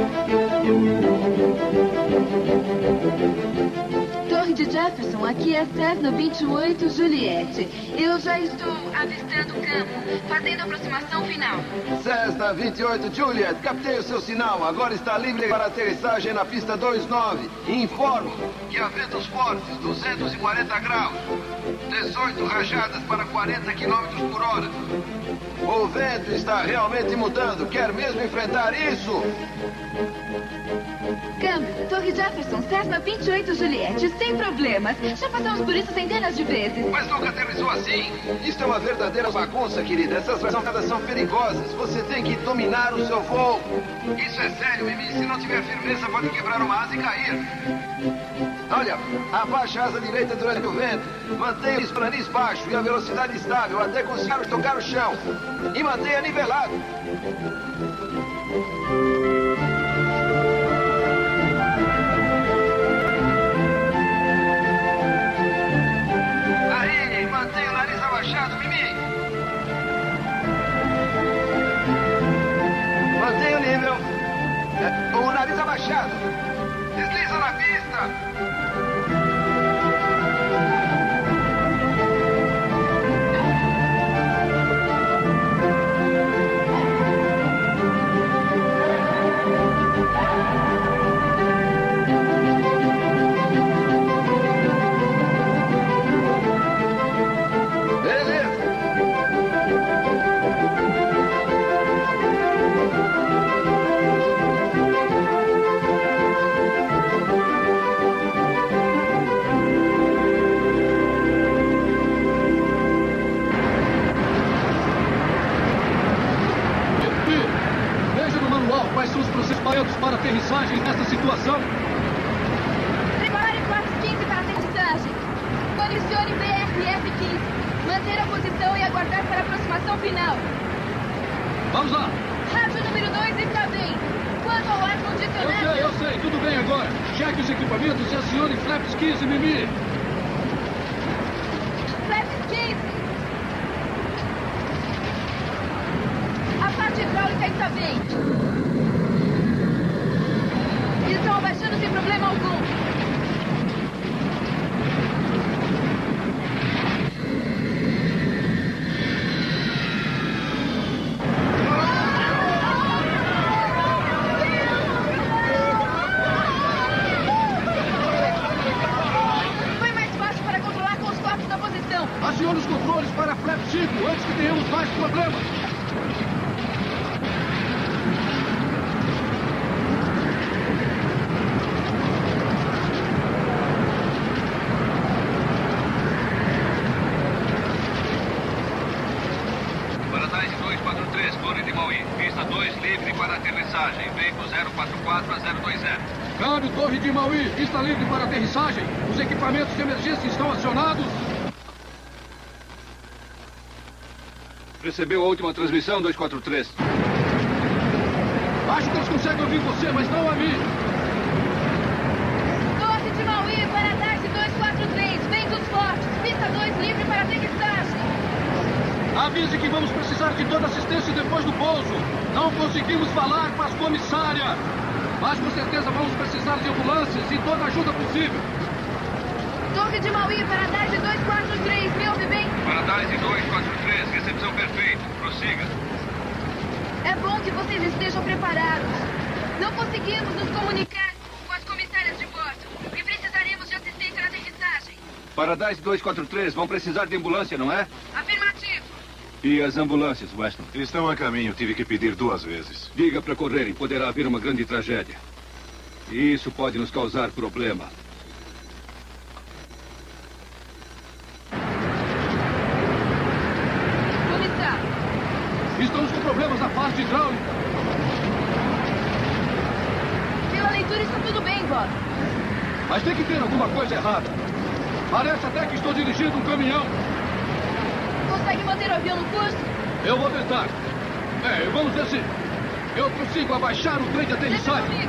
Torre de Jefferson, aqui é Cessna vinte e oito Juliette. Eu já estou avistando o campo, fazendo a aproximação final. Cessna vinte e oito Juliet, captei o seu sinal. Agora está livre para aterrissagem na pista vinte e nove. Informo que há ventos fortes, duzentos e quarenta graus. dezoito rajadas para quarenta quilômetros por hora. O vento está realmente mudando. Quer mesmo enfrentar isso? Câmbio, Torre Jefferson, Cessna vinte e oito Juliette, sem problemas. Já passamos por isso centenas de vezes. Mas nunca aterrissou assim. Isso é uma verdadeira bagunça, querida. Essas rajadas são perigosas. Você tem que dominar o seu voo. Isso é sério, Mimi. Se não tiver firmeza, pode quebrar uma asa e cair. Olha, abaixa a asa direita durante o vento. Mantenha o nariz baixo e a velocidade estável até conseguir tocar o chão. E mantenha nivelado. Aí, mantenha o nariz abaixado, Mimi. Mantenha o nível. É, o nariz abaixado. Desliza na pista. Quais são os procedimentos para aterrissagem nesta situação? Prepare quatro quinze para aterrissagem. Condicione B R F quinze. Manter a posição e aguardar para a aproximação final. Vamos lá. Rádio número dois está bem. Quanto ao ar condicionado... Eu sei, eu sei. Tudo bem agora. Cheque os equipamentos e acione flaps quinze, Mimi. Flaps quinze. A parte hidráulica está bem. Estão abaixando sem problema algum. Foi mais fácil para controlar com os corpos da posição. Acione os controles para flap cinco antes que tenhamos mais problemas. Torre de Maui, pista dois livre para aterrissagem, vento zero quatro quatro a zero dois zero. Câmbio, Torre de Maui, pista livre para aterrissagem. Os equipamentos de emergência estão acionados. Recebeu a última transmissão, dois quatro três. Acho que eles conseguem ouvir você, mas não a mim. Torre de Maui para Tarde dois quatro três, ventos fortes, pista dois livre para aterrissagem. Avise que vamos precisar de toda assistência depois do pouso. Não conseguimos falar com as comissárias. Mas com certeza vamos precisar de ambulâncias e toda a ajuda possível. Torre de Maui, Paradise dois quatro três, me ouve bem? Paradise dois quatro três, recepção perfeita. Prossiga. É bom que vocês estejam preparados. Não conseguimos nos comunicar com as comissárias de bordo e precisaremos de assistência na aterrissagem. Paradise dois quatro três, vão precisar de ambulância, não é? Afirmativo. E as ambulâncias, Weston? Estão a caminho. Tive que pedir duas vezes. Diga para correrem. Poderá haver uma grande tragédia. E isso pode nos causar problema. Comissário. Estamos com problemas na parte hidráulica. Pela leitura está tudo bem, Bob. Mas tem que ter alguma coisa errada. Parece até que estou dirigindo um caminhão. Consegue manter o avião no curso? Eu vou tentar. É, vamos ver se eu consigo abaixar o trem de aterrissagem.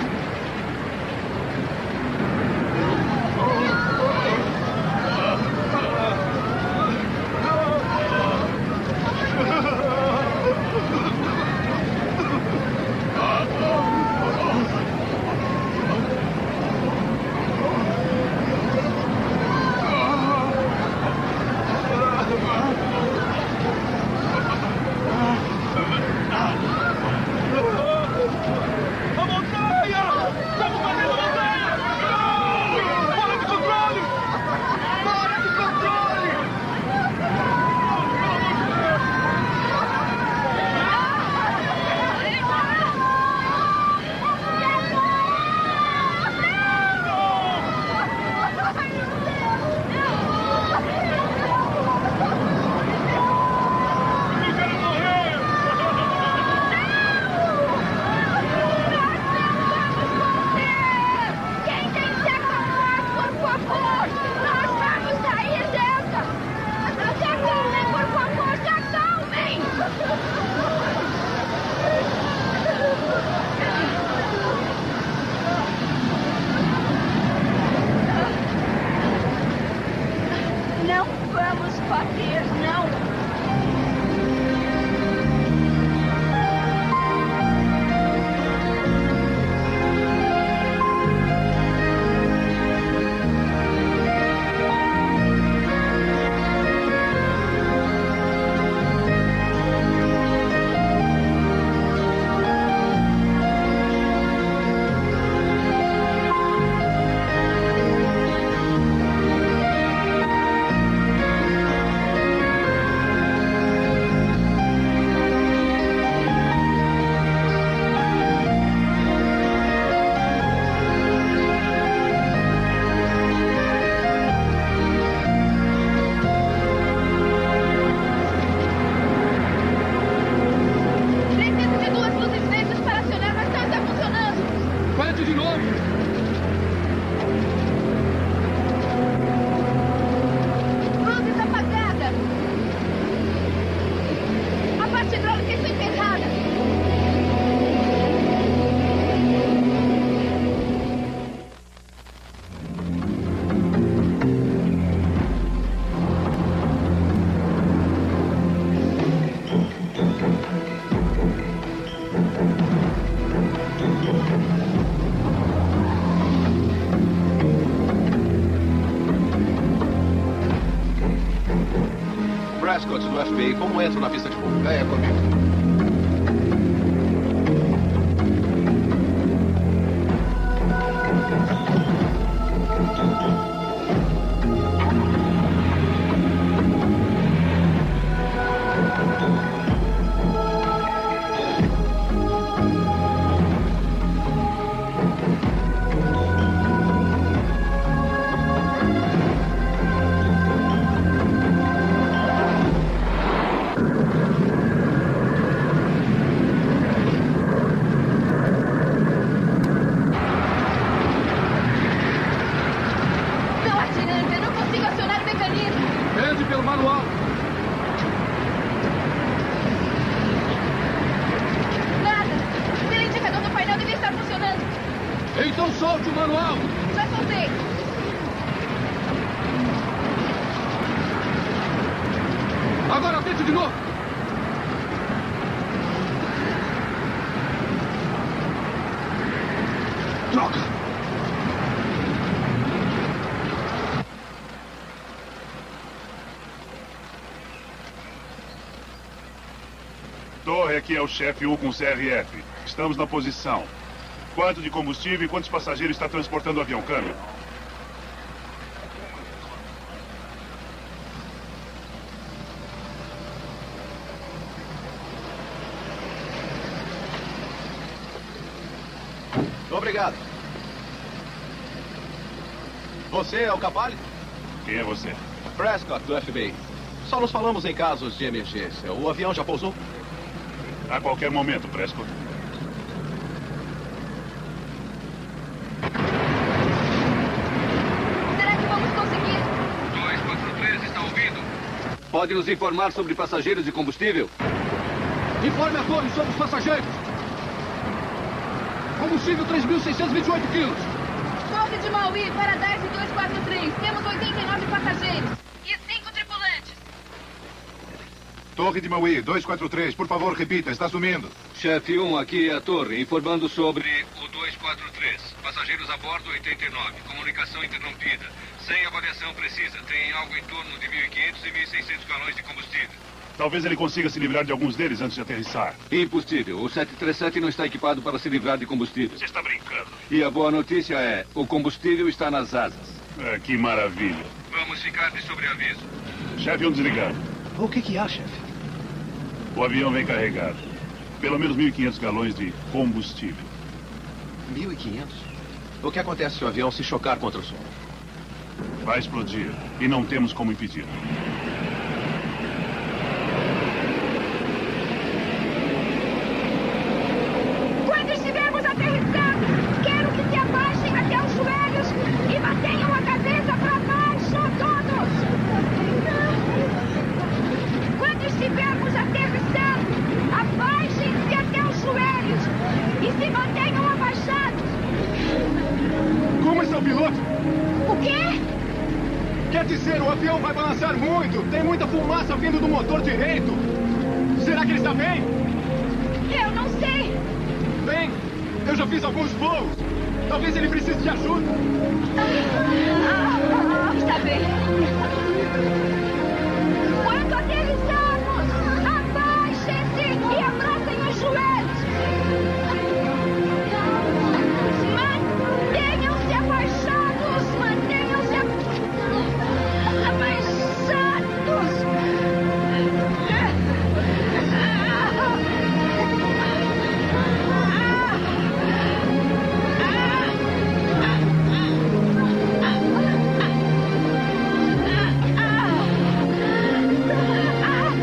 pilotos do F B I como entro na pista de voo. Venha comigo. Torre, aqui é o chefe U com C R F. Estamos na posição. Quanto de combustível e quantos passageiros está transportando o avião? Câmbio. Obrigado. Você é o Capaldi? Quem é você? Prescott, do F B I. Só nos falamos em casos de emergência. O avião já pousou? A qualquer momento, Prescott. Será que vamos conseguir? dois quatro três, está ouvindo? Pode nos informar sobre passageiros e combustível? Informe a torre sobre os passageiros. Combustível três mil seiscentos e vinte e oito quilos. Torre de Maui, Paradise dois quatro três. Temos oitenta e nove passageiros. E cinco tripulantes. Torre de Maui, dois quatro três. Por favor, repita. Está sumindo. Chefe um, aqui é a torre, informando sobre... O dois quatro três. Passageiros a bordo oitenta e nove. Comunicação interrompida. Sem avaliação precisa. Tem algo em torno de mil e quinhentos e mil e seiscentos galões de combustível. Talvez ele consiga se livrar de alguns deles antes de aterrissar. Impossível. O sete três sete não está equipado para se livrar de combustível. Você está brincando. E a boa notícia é, o combustível está nas asas. É, que maravilha. Vamos ficar de sobreaviso. Chefe um desligado. O que que há, chefe? O avião vem carregado. Pelo menos mil e quinhentos galões de combustível. mil e quinhentos? O que acontece se o avião se chocar contra o solo? Vai explodir. E não temos como impedir. Quando estivermos aterrissando, quero que se abaixem até os joelhos e mantenham a cabeça para baixo, todos! Quando estivermos aterrissando, abaixem-se até os joelhos e se mantenham abaixados. Como está o piloto? O quê? Quer dizer, o avião vai balançar muito. Tem muita fumaça vindo do motor direito. Será que ele está bem? Eu não sei. Bem, eu já fiz alguns voos. Talvez ele precise de ajuda. Ah, está bem. Quando aterrissarmos, abaixem-se e abracem os joelhos. Mantenham-se abaixados. Mantenham-se abaixados. Ah!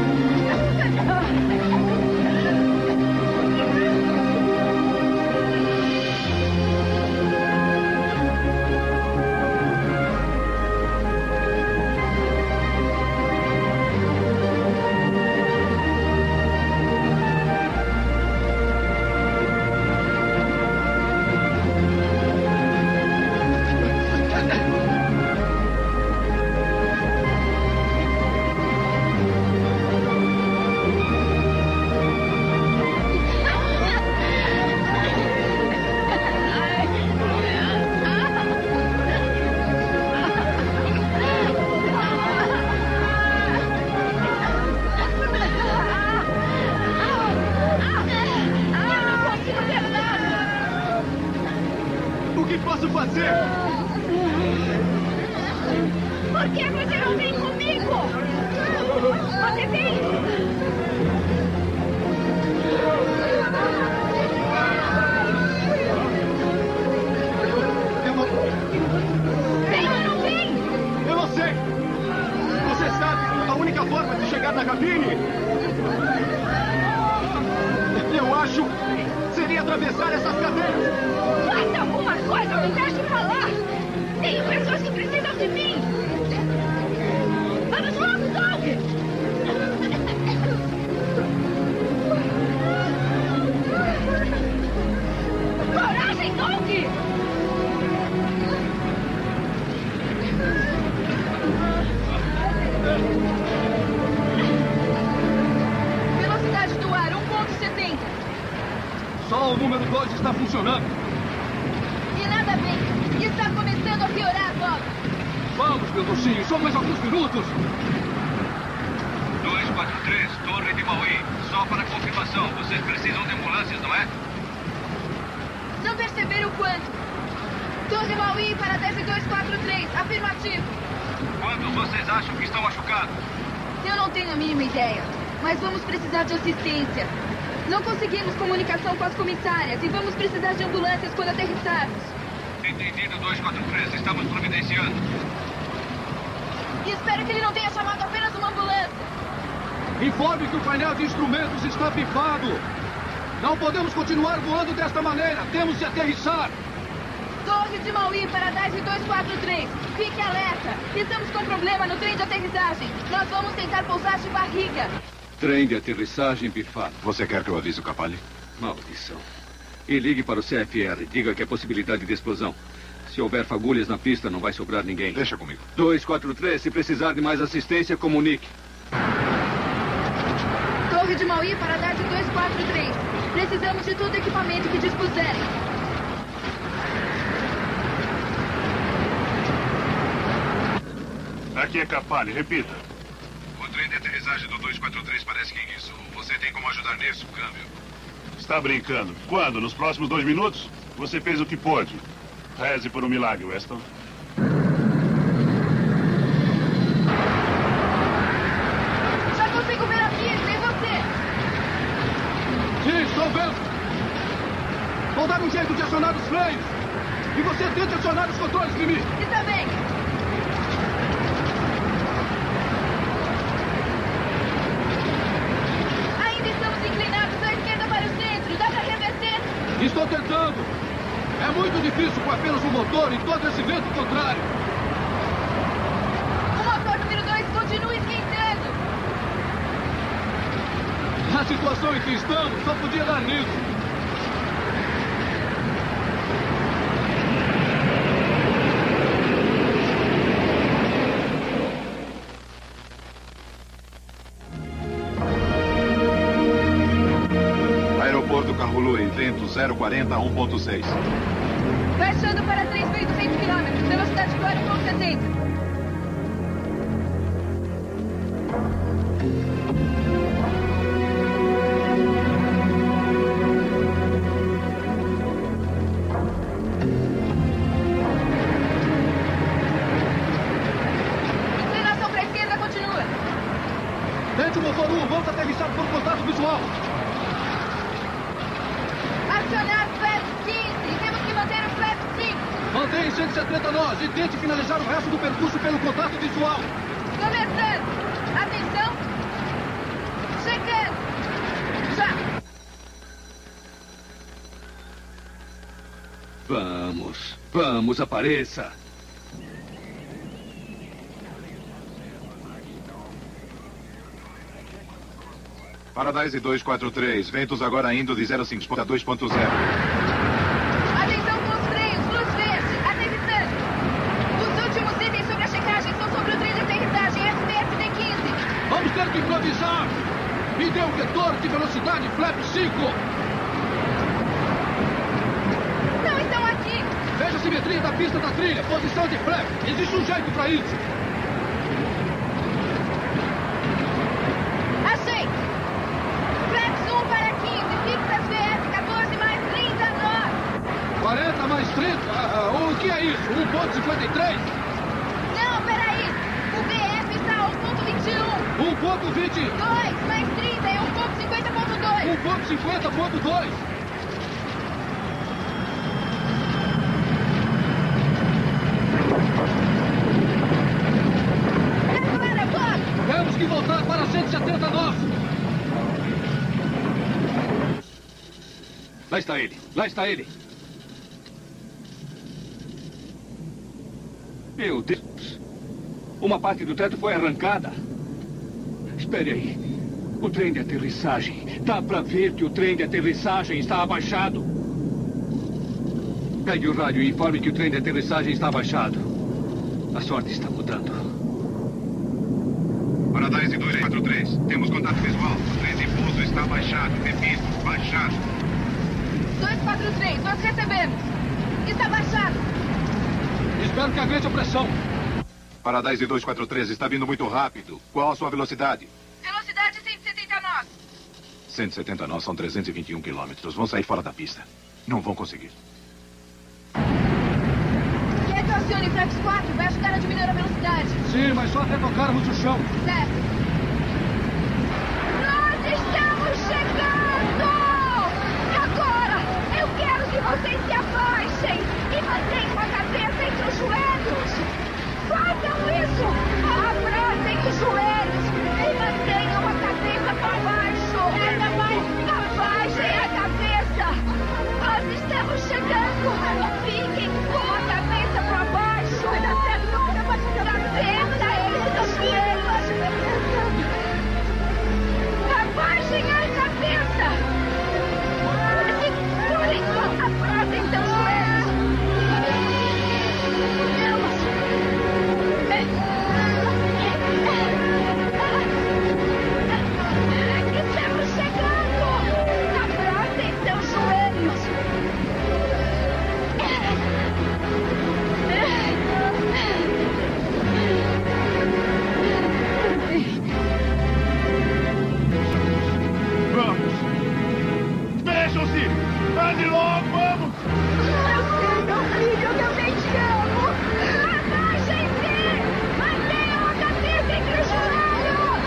fazer? Por que você não vem comigo? Você vem? Eu não... Vem ou não vem? Eu não sei. Você sabe a única forma de chegar na cabine? Eu acho... seria atravessar essas cadeiras. Faça alguma coisa, me deixe falar. Tem pessoas que precisam de mim. Vamos logo, Doug! Coragem, Doug! Velocidade do ar, um ponto setenta. Só o número dois está funcionando. E nada bem. Está começando a piorar, Bob. Vamos, meu docinho. Só mais alguns minutos. dois quatro três, Torre de Maui. Só para confirmação. Vocês precisam de ambulâncias, não é? Não perceberam o quanto? Torre Maui para dez dois quatro três. Afirmativo. Quantos vocês acham que estão machucados? Eu não tenho a mínima ideia. Mas vamos precisar de assistência. Não conseguimos comunicação com as comissárias e vamos precisar de ambulâncias quando aterrissarmos. Entendido, dois quatro três. Estamos providenciando. E espero que ele não tenha chamado apenas uma ambulância. Informe que o painel de instrumentos está pifado. Não podemos continuar voando desta maneira. Temos de aterrissar. Torre de Maui para dez dois quatro três. Fique alerta. Estamos com problema no trem de aterrissagem. Nós vamos tentar pousar de barriga. Trem de aterrissagem pifado. Você quer que eu avise o Capaldi? Maldição. E ligue para o C F R. Diga que é possibilidade de explosão. Se houver fagulhas na pista, não vai sobrar ninguém. Deixa comigo. dois quatro três, se precisar de mais assistência, comunique. Torre de Maui para dez dois quatro três. Precisamos de todo o equipamento que dispuserem. Aqui é Capaldi, repita. O trem de aterrissagem do dois quatro três parece que enguiçou. Você tem como ajudar nisso, câmbio? Está brincando. Quando? Nos próximos dois minutos? Você fez o que pôde. Reze por um milagre, Weston. Já consigo ver a pista, e você? Sim, estou vendo. Vou dar um jeito de acionar os freios. E você tenta acionar os controles de mim. Está bem. Ainda estamos inclinados à esquerda para o centro. Dá para reverter? Estou tentando. É muito difícil com apenas um motor e todo esse vento contrário. O motor número dois continua esquentando. A situação em que estamos só podia dar nisso. Aeroporto Kahului, vento zero quarenta a um ponto seis. Baixando para três mil e duzentos quilômetros. Velocidade do ar um ponto setenta. Inclinação para a esquerda continua. Tente o motor um, vamos aterrissar por contato visual. Acionar flap quinze. Temos que manter o flap cinco. Mantenha em cento e setenta nós e tente finalizar o resto do percurso pelo contato visual. Começando. Atenção. Chegando. Já. Vamos, vamos, apareça. Paradise dois quatro três, ventos agora indo de zero cinco a dois ponto zero. Atenção com os freios, luz verde, aterrissando. Os últimos itens sobre a checagem são sobre o trem de aterrissagem S P S D quinze. Vamos ter que improvisar. Me dê um vetor de velocidade flap cinco. Não estão aqui. Veja a simetria da pista da trilha, posição de flap. Existe um jeito para isso. Achei. Flaps um para quinze, fixas V S quatorze mais trinta nós. quarenta mais trinta? Ah, o que é ponto vinte. dois, mais trinta é um ponto cinquenta ponto dois. um ponto cinquenta ponto dois. Agora, Bob! Temos que voltar para cento e setenta nós. Lá está ele. Lá está ele. Meu Deus. Uma parte do teto foi arrancada. Espere aí. O trem de aterrissagem. Dá para ver que o trem de aterrissagem está abaixado. Pegue o rádio e informe que o trem de aterrissagem está abaixado. A sorte está mudando. Paradise dois quatro três. Temos contato visual. O trem de pouso está abaixado. Repito, baixado. dois quatro três, nós recebemos. Está baixado. Espero que aguente a pressão. Paradise dois quatro três está vindo muito rápido. Qual a sua velocidade? Velocidade cento e setenta nós. cento e setenta nós são trezentos e vinte e um quilômetros. Vão sair fora da pista. Não vão conseguir. Quer que eu acione o Flex quatro? Vai ajudar a diminuir a velocidade. Sim, mas só até tocarmos o chão. Certo. Nós estamos chegando! Agora, eu quero que vocês se abaixem e mantenham a cabeça entre os joelhos. Façam isso! Abracem os joelhos e mantenham a cabeça para baixo. Ainda mais, abaixem a cabeça. Nós estamos chegando. Fiquem com a cabeça para baixo. Vai dar certo, não dá mais cabeça entre os joelhos. Abaixem a cabeça. Segurem, abracem seus joelhos. Estamos chegando! Abracem seus joelhos! Vamos! Vejam-se! Ande logo, vamos! Eu sei, meu filho, eu também te amo! Abaixem-se! Mantenham a cabeça entre os joelhos!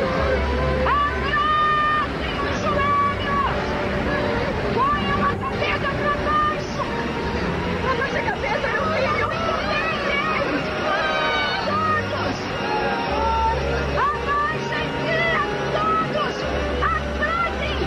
Abracem os joelhos! Ponham a cabeça para baixo! Abaixe a cabeça, meu filho! Todos! Abaixem-se! Todos! Abracem!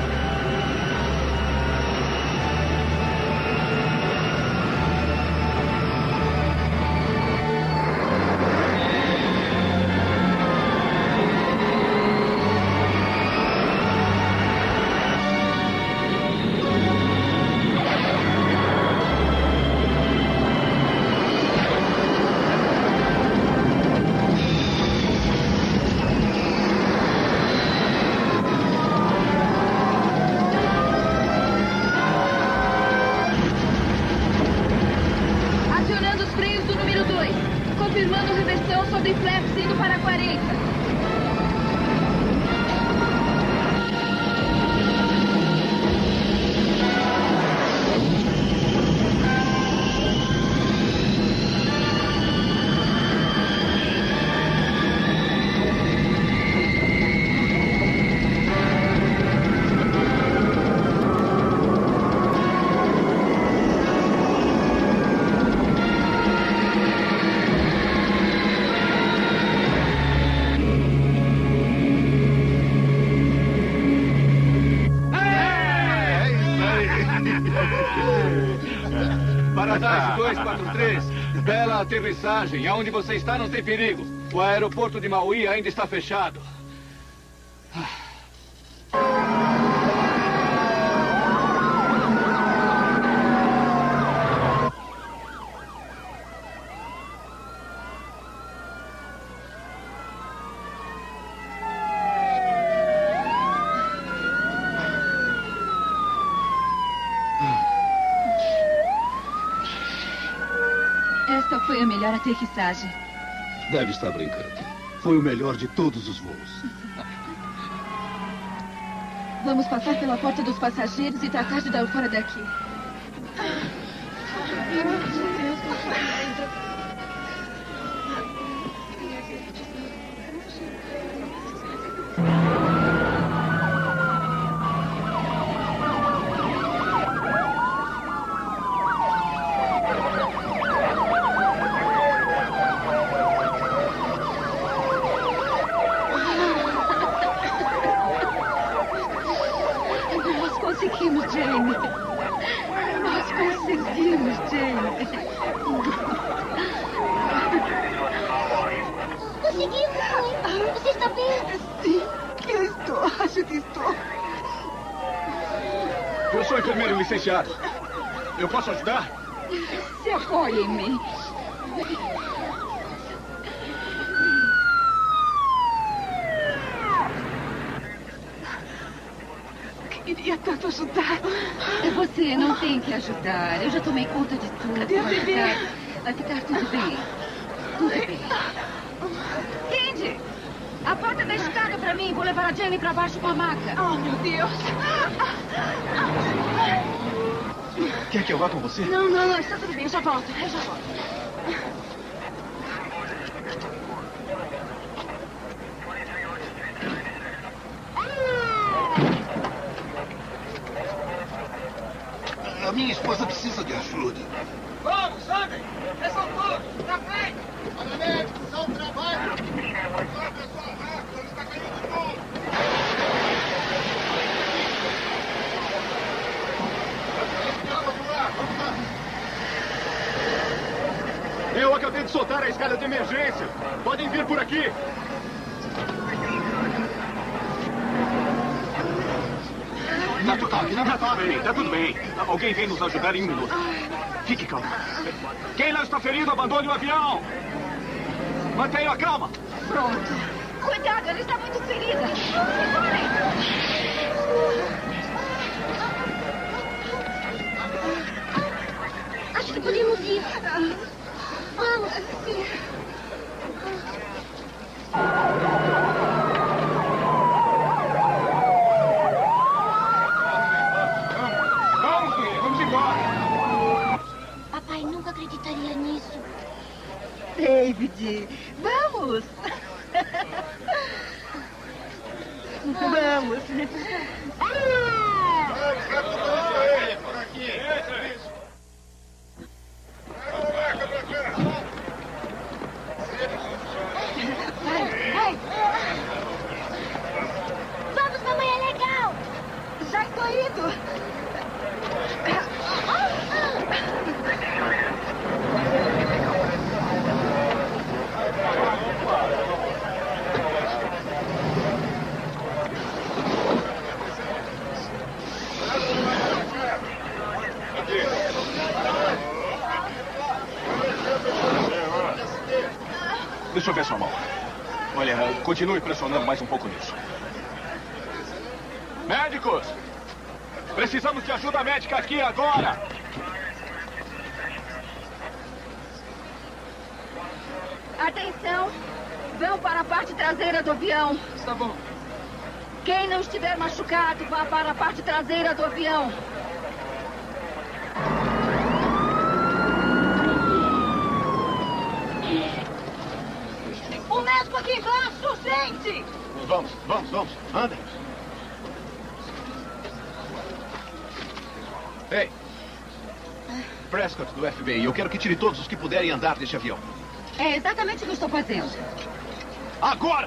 Acionando os freios do número dois. Confirmando reversão sobre flaps indo para quarenta. Paradise dois quatro três. Bela aterrissagem. Aonde você está não tem perigo. O aeroporto de Maui ainda está fechado. Esta foi a melhor aterrissagem. Deve estar brincando. Foi o melhor de todos os voos. Vamos passar pela porta dos passageiros e tratar de dar fora daqui. Conseguimos, Jane. Nós conseguimos, Jane. Conseguimos, mãe. Você está bem? Sim, eu estou. Acho que estou. Eu sou enfermeiro licenciado. Eu posso ajudar? Se apoie em mim. Queria tanto ajudar. Você não tem que ajudar. Eu já tomei conta de tudo. Cadê a vai, bebê? ficar, vai ficar tudo bem. Tudo bem. Candy, a porta da escada pra mim. Vou levar a Jane pra baixo com a maca. Oh, meu Deus. Quer que eu vá com você? Não, não, está tudo bem. Eu já volto. Eu já volto. A minha esposa precisa de ajuda. Vamos, andem! Desçam todos! Na frente! Olha, médico, só um trabalho! Vá, pessoal, rápido! Ele está caindo tudo! Eu acabei de soltar a escada de emergência. Podem vir por aqui. Tá tudo bem, tá tudo bem, tá tudo bem. Alguém vem nos ajudar em um minuto. Fique calmo. Quem não está ferido, abandone o avião. Mantenha a calma. Pronto. Cuidado, ela está muito ferida. Segurem. Acho que podemos ir. Vamos. Sim. Vamos, filha, vamos embora. Papai nunca acreditaria nisso. David, vamos. Vamos. Por aqui. Vai, vai. Vamos, mamãe, é legal. Já estou indo. Deixa eu ver sua mão. Olha, continue pressionando mais um pouco nisso. Médicos! Precisamos de ajuda médica aqui agora! Atenção! Vão para a parte traseira do avião. Tá bom. Quem não estiver machucado, vá para a parte traseira do avião. O médico aqui embaixo, gente! Vamos, vamos, vamos. Anda. Ei. Prescott do F B I, eu quero que tire todos os que puderem andar deste avião. É exatamente o que eu estou fazendo. Agora!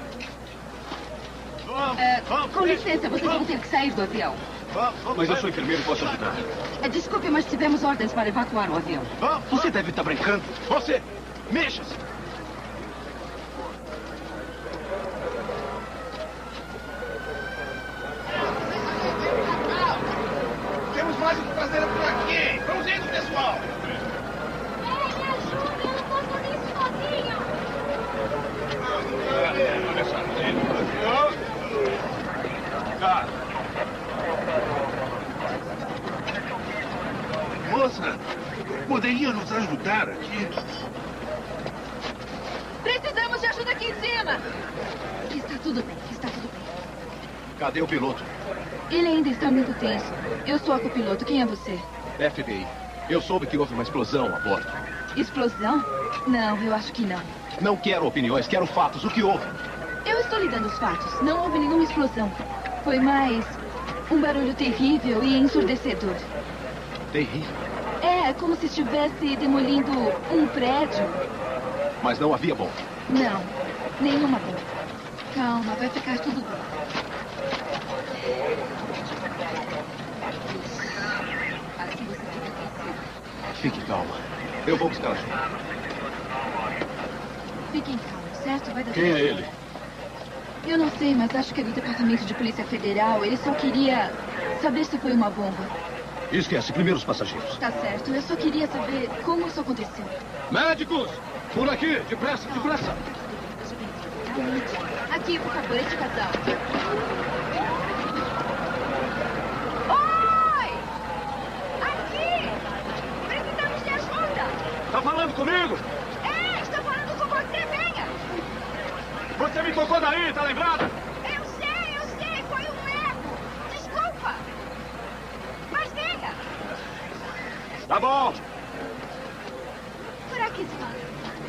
Vamos, É, vamos. com licença, vocês vão ter que sair do avião. Vamos, vamos. Mas eu sou enfermeiro e posso ajudar. É, desculpe, mas tivemos ordens para evacuar o avião. Vamos. Você deve estar brincando. Você, mexa-se. Temos mais o que fazer por aqui. Vamos indo, pessoal. Ei, me ajuda, eu não posso fazer isso sozinho. Olha só. Tá. Moça, poderia nos ajudar aqui? Precisamos de ajuda aqui em cima. Está tudo bem, está tudo bem. Cadê o piloto? Ele ainda está muito tenso. Eu sou a copiloto. Quem é você? F B I. Eu soube que houve uma explosão a bordo. Explosão? Não, eu acho que não. Não quero opiniões, quero fatos. O que houve? Eu Eu estou lhe dando os fatos. Não houve nenhuma explosão. Foi mais um barulho terrível e ensurdecedor. Terrível? É, como se estivesse demolindo um prédio. Mas não havia bomba? Não, nenhuma bomba. Calma, vai ficar tudo bem. Fique calma. Eu vou buscar ajuda. Fiquem calmos, certo? Vai dar Quem é ele? Eu não sei, mas acho que é do Departamento de Polícia Federal. Ele só queria saber se foi uma bomba. Esquece, primeiro os passageiros. Tá certo, eu só queria saber como isso aconteceu. Médicos! Por aqui! Depressa, depressa! Aqui, por favor, este casal. Oi! Aqui! Precisamos de ajuda! Tá falando comigo? É, estou falando com você, venha! Você me tocou daí, tá lembrada? Eu sei, eu sei, foi um erro! Desculpa! Mas venha! Tá bom! Por aqui, senhora.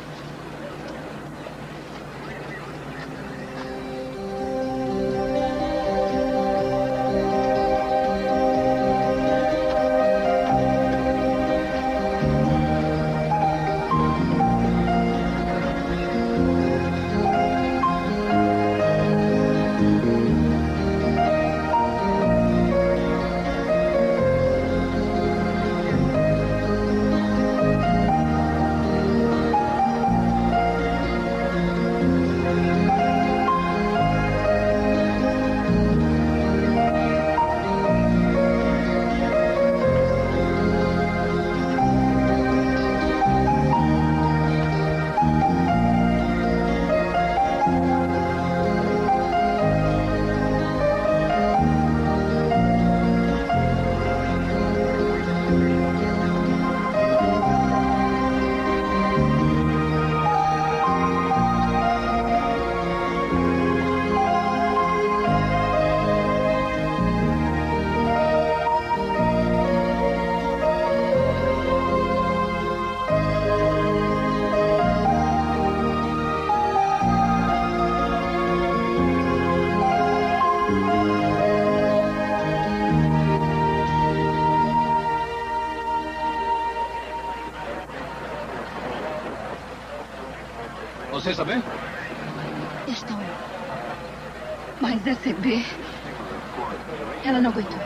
Você está bem? Estou. Mas a C B... ela não aguentou.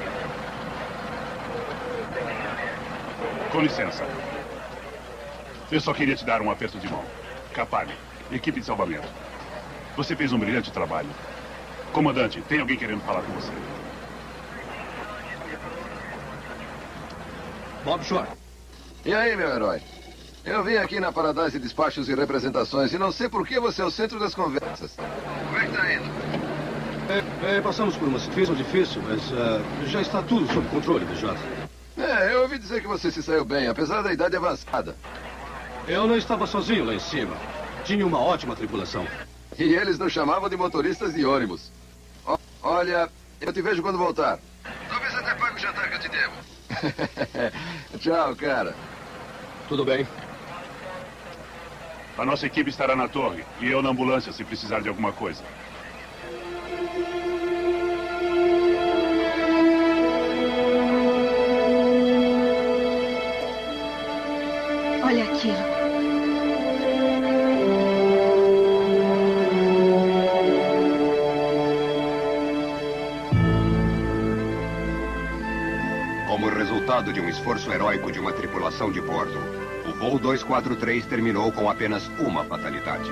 Com licença. Eu só queria te dar um aperto de mão. Capalli, equipe de salvamento. Você fez um brilhante trabalho. Comandante, tem alguém querendo falar com você. Bob Shore. E aí, meu herói? Eu vim aqui na Paradise Despachos e Representações e não sei por que você é o centro das conversas. Como é que tá indo? É, é, passamos por uma situação difícil, mas uh, já está tudo sob controle, B J. É, eu ouvi dizer que você se saiu bem, apesar da idade avançada. Eu não estava sozinho lá em cima. Tinha uma ótima tripulação. E eles nos chamavam de motoristas de ônibus. O- olha, eu te vejo quando voltar. Talvez até pague o jantar que eu te devo. Tchau, cara. Tudo bem. A nossa equipe estará na torre e eu na ambulância se precisar de alguma coisa. Olha aquilo. Como resultado de um esforço heróico de uma tripulação de bordo, o voo dois quatro três terminou com apenas uma fatalidade.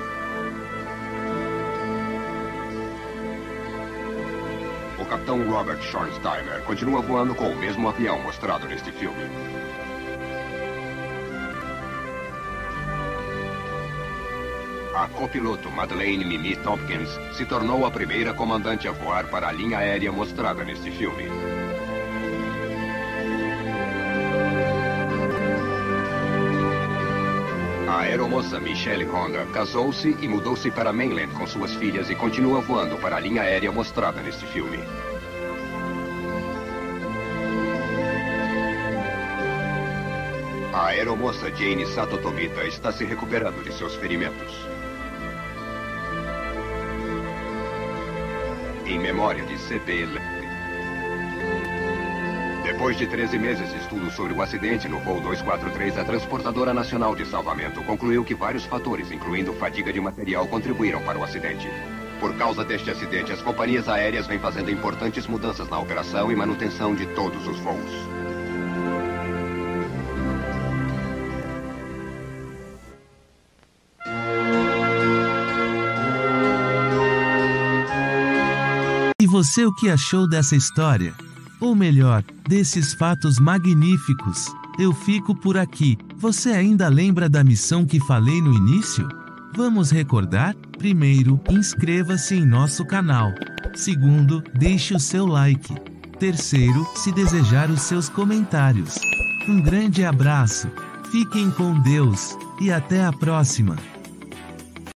O capitão Robert Schornsteimer continua voando com o mesmo avião mostrado neste filme. A copiloto Madeleine Mimi Tompkins se tornou a primeira comandante a voar para a linha aérea mostrada neste filme. A aeromoça Michelle Honda casou-se e mudou-se para Mainland com suas filhas e continua voando para a linha aérea mostrada neste filme. A aeromoça Jane Sato Tomita está se recuperando de seus ferimentos. em memória de C P L. Depois de treze meses de estudo sobre o acidente no voo dois quatro três, a Transportadora Nacional de Salvamento concluiu que vários fatores, incluindo fadiga de material, contribuíram para o acidente. Por causa deste acidente, as companhias aéreas vêm fazendo importantes mudanças na operação e manutenção de todos os voos. E você, o que achou dessa história? Ou melhor, desses fatos magníficos? Eu fico por aqui. Você ainda lembra da missão que falei no início? Vamos recordar? Primeiro, inscreva-se em nosso canal. Segundo, deixe o seu like. Terceiro, se desejar os seus comentários. Um grande abraço. Fiquem com Deus e até a próxima.